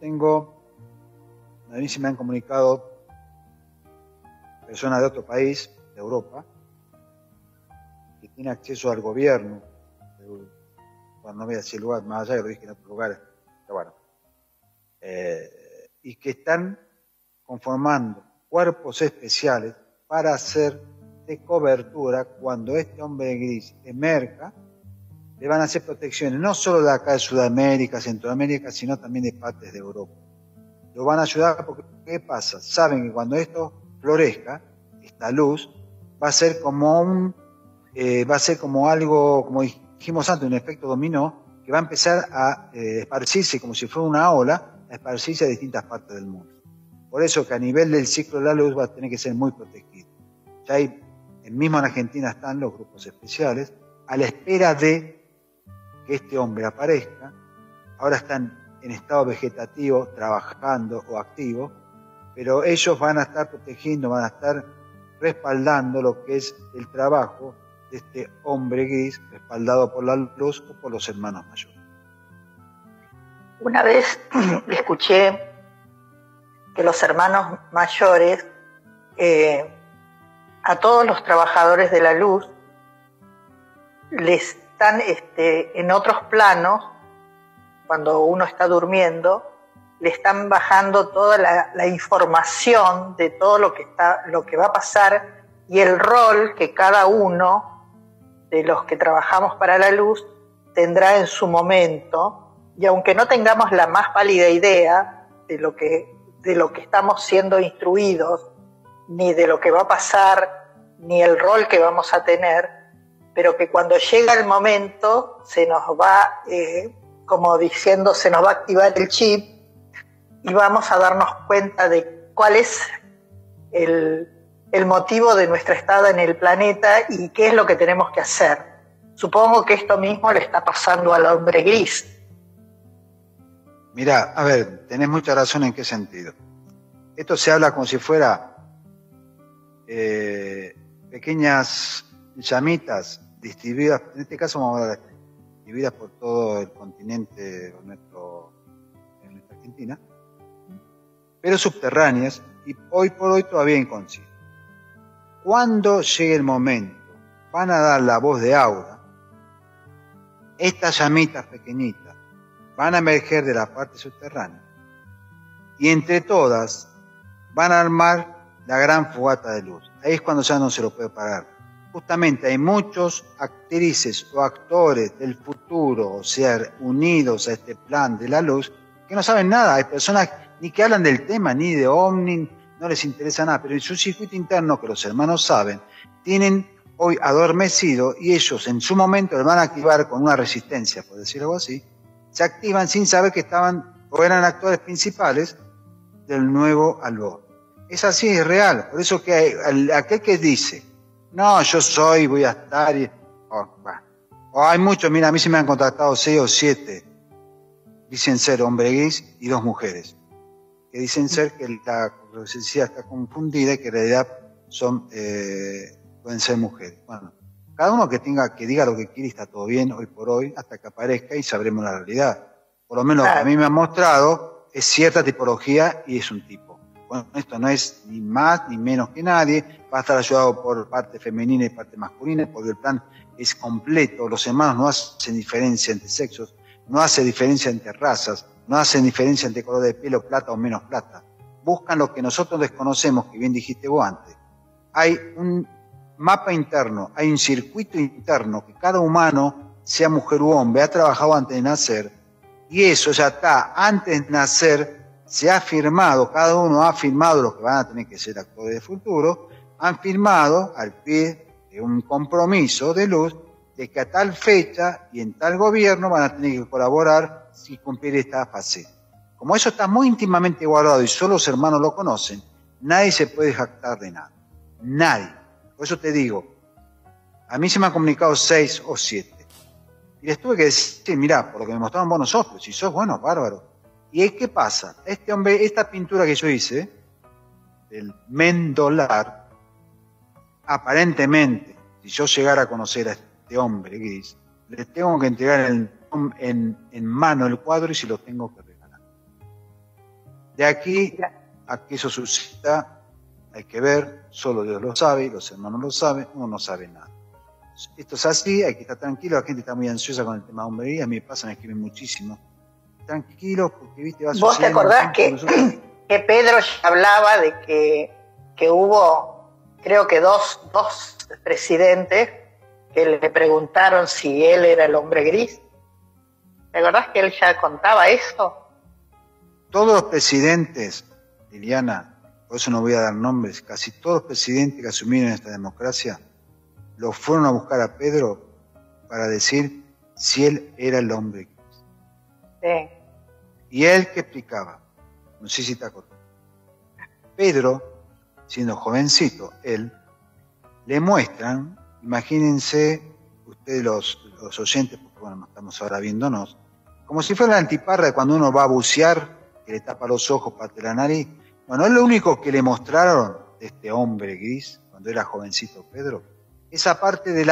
A mí se me han comunicado personas de otro país, de Europa, que tienen acceso al gobierno, bueno, no voy a decir lugar, más allá que lo dije en otros lugares, pero bueno, y que están conformando cuerpos especiales para hacer de cobertura. Cuando este hombre gris emerja, le van a hacer protecciones, no solo de acá de Sudamérica, Centroamérica, sino también de partes de Europa. Lo van a ayudar porque, ¿qué pasa? Saben que cuando esto florezca, esta luz, va a ser como algo, como dijimos antes, un efecto dominó, que va a empezar a esparcirse como si fuera una ola, a esparcirse a distintas partes del mundo. Por eso que a nivel del ciclo de la luz va a tener que ser muy protegido. Ya hay, mismo en Argentina están los grupos especiales, a la espera de que este hombre aparezca. Ahora están en estado vegetativo, trabajando o activo, pero ellos van a estar protegiendo, van a estar respaldando lo que es el trabajo de este hombre gris, respaldado por la luz o por los hermanos mayores. Una vez escuché que los hermanos mayores, a todos los trabajadores de la luz, les están en otros planos, cuando uno está durmiendo, le están bajando toda la información de todo lo que va a pasar y el rol que cada uno de los que trabajamos para la luz tendrá en su momento. Y aunque no tengamos la más pálida idea de lo que estamos siendo instruidos, ni de lo que va a pasar, ni el rol que vamos a tener, pero que cuando llega el momento se nos va, como diciendo, se nos va a activar el chip y vamos a darnos cuenta de cuál es el motivo de nuestra estada en el planeta y qué es lo que tenemos que hacer. Supongo que esto mismo le está pasando al hombre gris. Mirá, a ver, tenés mucha razón. ¿En qué sentido? Esto se habla como si fuera pequeñas llamitas distribuidas, en este caso vamos a hablar distribuidas por todo el continente en nuestra Argentina, pero subterráneas y hoy por hoy todavía inconscientes. Cuando llegue el momento, van a dar la voz de aura, estas llamitas pequeñitas van a emerger de la parte subterránea y entre todas van a armar la gran fogata de luz. Ahí es cuando ya no se lo puede parar. Justamente hay muchos actrices o actores del futuro, o sea, unidos a este plan de la luz, que no saben nada. Hay personas ni que hablan del tema, ni de ovni, no les interesa nada, pero en su circuito interno, que los hermanos saben, tienen hoy adormecido y ellos en su momento lo van a activar con una resistencia, por decirlo algo así, se activan sin saber que estaban o eran actores principales del nuevo albor. Es así, es real. Por eso que aquel que dice, no, yo soy, voy a estar, o hay muchos, mira, a mí se me han contactado 6 o 7, dicen ser hombre gris y 2 mujeres, que dicen ser que la conciencia está confundida y que en realidad pueden ser mujeres. Bueno, cada uno que diga lo que quiere y está todo bien hoy por hoy, hasta que aparezca y sabremos la realidad. Por lo menos lo que a mí me han mostrado es cierta tipología y es un tipo. Bueno, esto no es ni más ni menos que nadie, va a estar ayudado por parte femenina y parte masculina, porque el plan es completo. Los hermanos no hacen diferencia entre sexos, no hacen diferencia entre razas, no hacen diferencia entre color de pelo, plata o menos plata. Buscan lo que nosotros desconocemos, que bien dijiste vos antes. Hay un mapa interno, hay un circuito interno que cada humano, sea mujer u hombre, ha trabajado antes de nacer, y eso ya está, antes de nacer, se ha firmado, cada uno ha firmado, los que van a tener que ser actores de futuro, han firmado al pie de un compromiso de luz de que a tal fecha y en tal gobierno van a tener que colaborar si cumplir esta fase. Como eso está muy íntimamente guardado y solo los hermanos lo conocen, nadie se puede jactar de nada. Nadie. Por eso te digo, a mí se me han comunicado 6 o 7. Y les tuve que decir, mirá, por lo que me mostraron buenos ojos, si sos bueno, bárbaro. ¿Y qué pasa? Este hombre, esta pintura que yo hice, del Mendolar, aparentemente, si yo llegara a conocer a este hombre gris, le tengo que entregar en mano el cuadro y se lo tengo que regalar. De aquí a que eso suceda, hay que ver, solo Dios lo sabe, los hermanos lo saben, uno no sabe nada. Esto es así, hay que estar tranquilo, la gente está muy ansiosa con el tema de hombre gris, a mí me pasa, me escriben muchísimo. Tranquilo, porque viste, va a suceder. ¿Vos te acordás que Pedro hablaba de que hubo creo que dos presidentes que le preguntaron si él era el hombre gris. ¿Te acordás que él ya contaba eso? Todos los presidentes, Liliana, por eso no voy a dar nombres, casi todos los presidentes que asumieron esta democracia lo fueron a buscar a Pedro para decir si él era el hombre gris. Sí. Y él que explicaba, no sé si te acuerdas. Pedro, siendo jovencito, él, le muestran, imagínense ustedes los oyentes, porque bueno, estamos ahora viéndonos, como si fuera la antiparra de cuando uno va a bucear, que le tapa los ojos, parte la nariz. Bueno, es lo único que le mostraron de este hombre gris, cuando era jovencito Pedro, esa parte de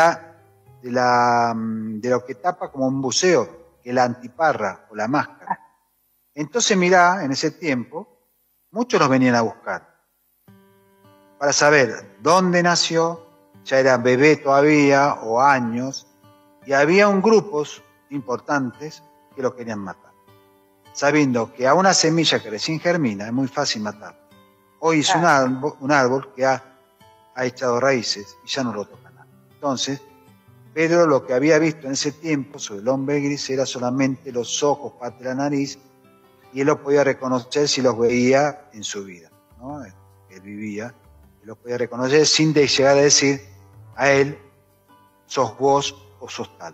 lo que tapa como un buceo, que es la antiparra o la máscara. Entonces mirá, en ese tiempo, muchos los venían a buscar para saber dónde nació, ya era bebé todavía o años, y había un grupos importantes que lo querían matar, sabiendo que a una semilla que recién germina es muy fácil matar. Hoy es un árbol que ha echado raíces y ya no lo toca nada. Entonces, Pedro lo que había visto en ese tiempo sobre el hombre gris era solamente los ojos, parte de la nariz, y él lo podía reconocer si los veía en su vida, ¿no? Él vivía, él los podía reconocer sin llegar a decir a él, sos vos o sos tal.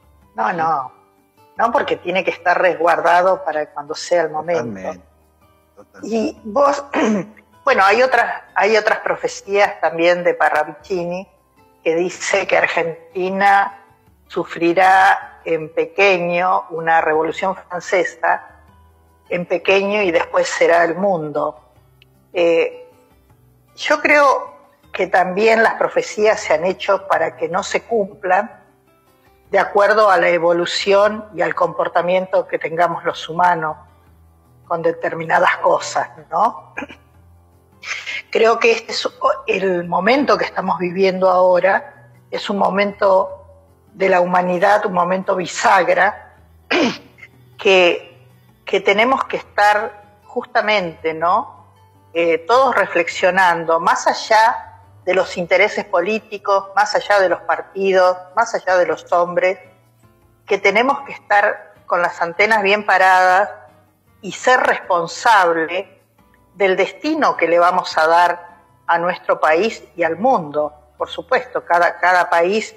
No, porque tiene que estar resguardado para cuando sea el momento. Totalmente. Y vos, bueno, hay otras profecías también de Parravicini que dice que Argentina sufrirá en pequeño una revolución francesa, en pequeño, y después será el mundo. Yo creo que también las profecías se han hecho para que no se cumplan de acuerdo a la evolución y al comportamiento que tengamos los humanos con determinadas cosas, ¿no? Creo que este es el momento que estamos viviendo ahora, es un momento de la humanidad, un momento bisagra, que tenemos que estar justamente, ¿no? Todos reflexionando, más allá de los intereses políticos, más allá de los partidos, más allá de los hombres, que tenemos que estar con las antenas bien paradas y ser responsables del destino que le vamos a dar a nuestro país y al mundo. Por supuesto, cada país,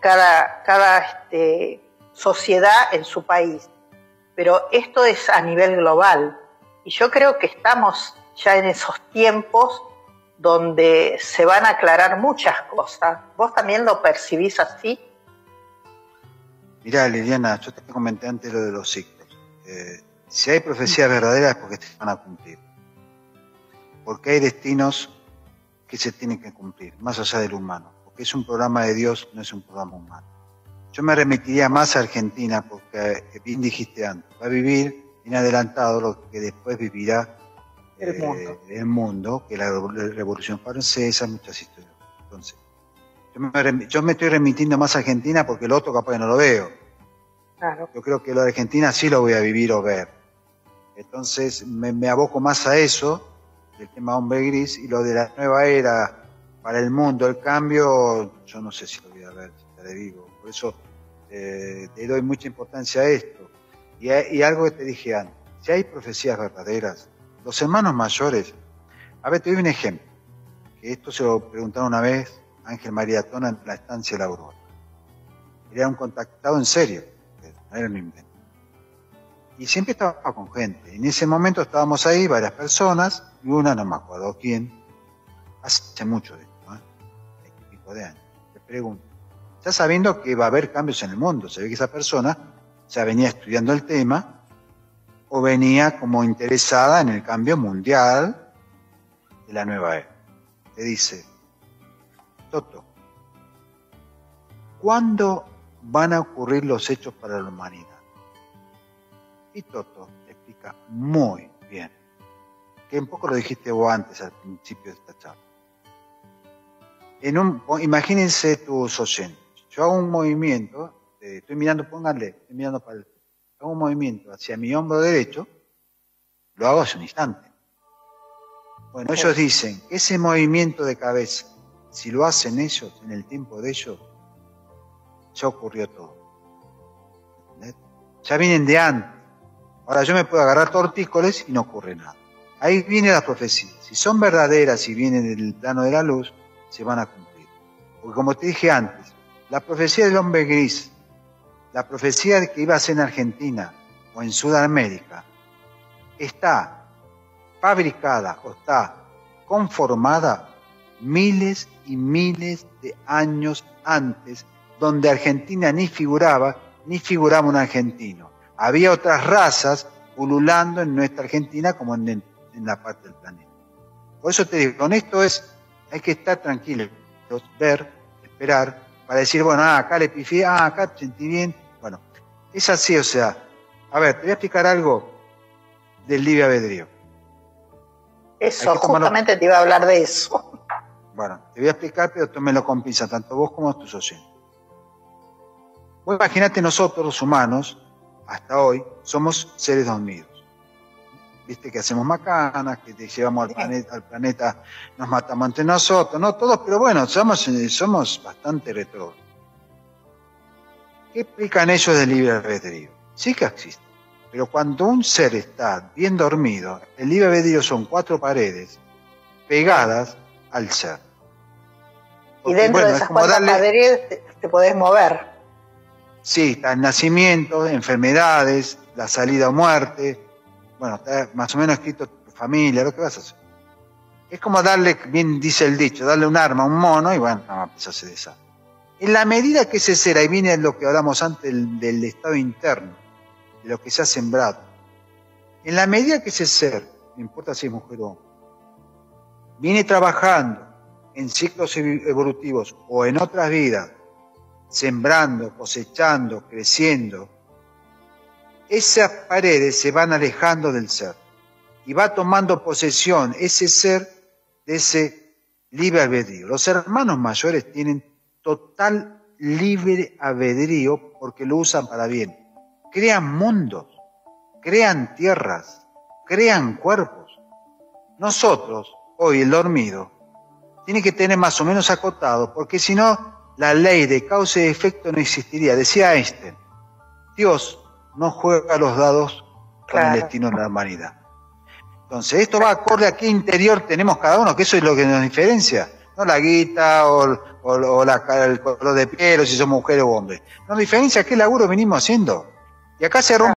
cada sociedad en su país. Pero esto es a nivel global. Y yo creo que estamos ya en esos tiempos donde se van a aclarar muchas cosas. ¿Vos también lo percibís así? Mirá, Liliana, yo te comenté antes lo de los ciclos. Si hay profecías verdaderas es porque se van a cumplir. Porque hay destinos que se tienen que cumplir, más allá del humano. Porque es un programa de Dios, no es un programa humano. Yo me remitiría más a Argentina, porque bien dijiste antes, va a vivir en adelantado lo que después vivirá el mundo, que la Revolución Francesa, muchas historias. Entonces, yo me estoy remitiendo más a Argentina porque el otro capaz que no lo veo. Claro. Yo creo que lo de Argentina sí lo voy a vivir o ver. Entonces me aboco más a eso, del tema hombre gris, y lo de la nueva era para el mundo, el cambio, yo no sé si lo voy a ver, si estaré vivo. Por eso te doy mucha importancia a esto. Y algo que te dije antes, si hay profecías verdaderas, los hermanos mayores, a ver, te doy un ejemplo, que esto se lo preguntaron una vez a Ángel María Tona en la estancia de la Aurora. Era un contactado en serio, no era un invento. Y siempre estaba con gente. En ese momento estábamos ahí, varias personas, y una, no me acuerdo quién, hace mucho de esto, 20 y pico de años. Le pregunto, ya sabiendo que va a haber cambios en el mundo, se ve que esa persona ya venía estudiando el tema, o venía como interesada en el cambio mundial de la nueva era. Le dice, Toto, ¿cuándo van a ocurrir los hechos para la humanidad? Y Toto le explica muy bien, que un poco lo dijiste vos antes al principio de esta charla. Imagínense tus oyentes, yo hago un movimiento, estoy mirando para el, hago un movimiento hacia mi hombro derecho, lo hago hace un instante. Bueno, ellos dicen que ese movimiento de cabeza si lo hacen ellos, en el tiempo de ellos, ya ocurrió todo. ¿Entendés? Ya vienen de antes. Ahora yo me puedo agarrar tortícolis y no ocurre nada. Ahí viene la profecía. Si son verdaderas y vienen del plano de la luz, se van a cumplir. Porque como te dije antes, la profecía del hombre gris, la profecía de que iba a ser en Argentina o en Sudamérica, está fabricada o está conformada miles y miles de años antes, donde Argentina ni figuraba un argentino. Había otras razas pululando en nuestra Argentina como en la parte del planeta. Por eso te digo, con esto hay que estar tranquilos, ver, esperar, para decir, bueno, acá le pifié, acá sentí bien. Bueno, es así, o sea, a ver, te voy a explicar algo del libre albedrío. Eso, justamente te iba a hablar de eso. Bueno, te voy a explicar, pero tú me lo compensas, tanto vos como tus oyentes. Vos imagínate, nosotros los humanos, hasta hoy, somos seres dormidos. Viste que hacemos macanas, que te llevamos al planeta, nos matamos entre nosotros, no todos, pero bueno, somos bastante retro. ¿Qué explican ellos del libre albedrío? Sí que existe, pero cuando un ser está bien dormido, el libre albedrío son 4 paredes pegadas al ser. Porque, y dentro de esas 4 paredes te podés mover. Sí, está el nacimiento, enfermedades, la salida o muerte. Bueno, está más o menos escrito tu familia, lo que vas a hacer. Es como darle, bien dice el dicho, darle un arma a un mono y bueno, pues se deshace. En la medida que ese ser, ahí viene lo que hablamos antes del estado interno, de lo que se ha sembrado. En la medida que ese ser, no importa si es mujer o hombre, viene trabajando en ciclos evolutivos o en otras vidas, sembrando, cosechando, creciendo, esas paredes se van alejando del ser y va tomando posesión ese ser de ese libre albedrío. Los hermanos mayores tienen total libre albedrío porque lo usan para bien. Crean mundos, crean tierras, crean cuerpos. Nosotros, hoy el dormido, tiene que tener más o menos acotado, porque si no, la ley de causa y efecto no existiría. Decía Einstein, Dios no juega los dados con el destino de la humanidad. Entonces, esto va acorde a qué interior tenemos cada uno, que eso es lo que nos diferencia. No la guita o el color de piel, o si somos mujeres o hombres. Nos diferencia qué laburo venimos haciendo. Y acá se rompe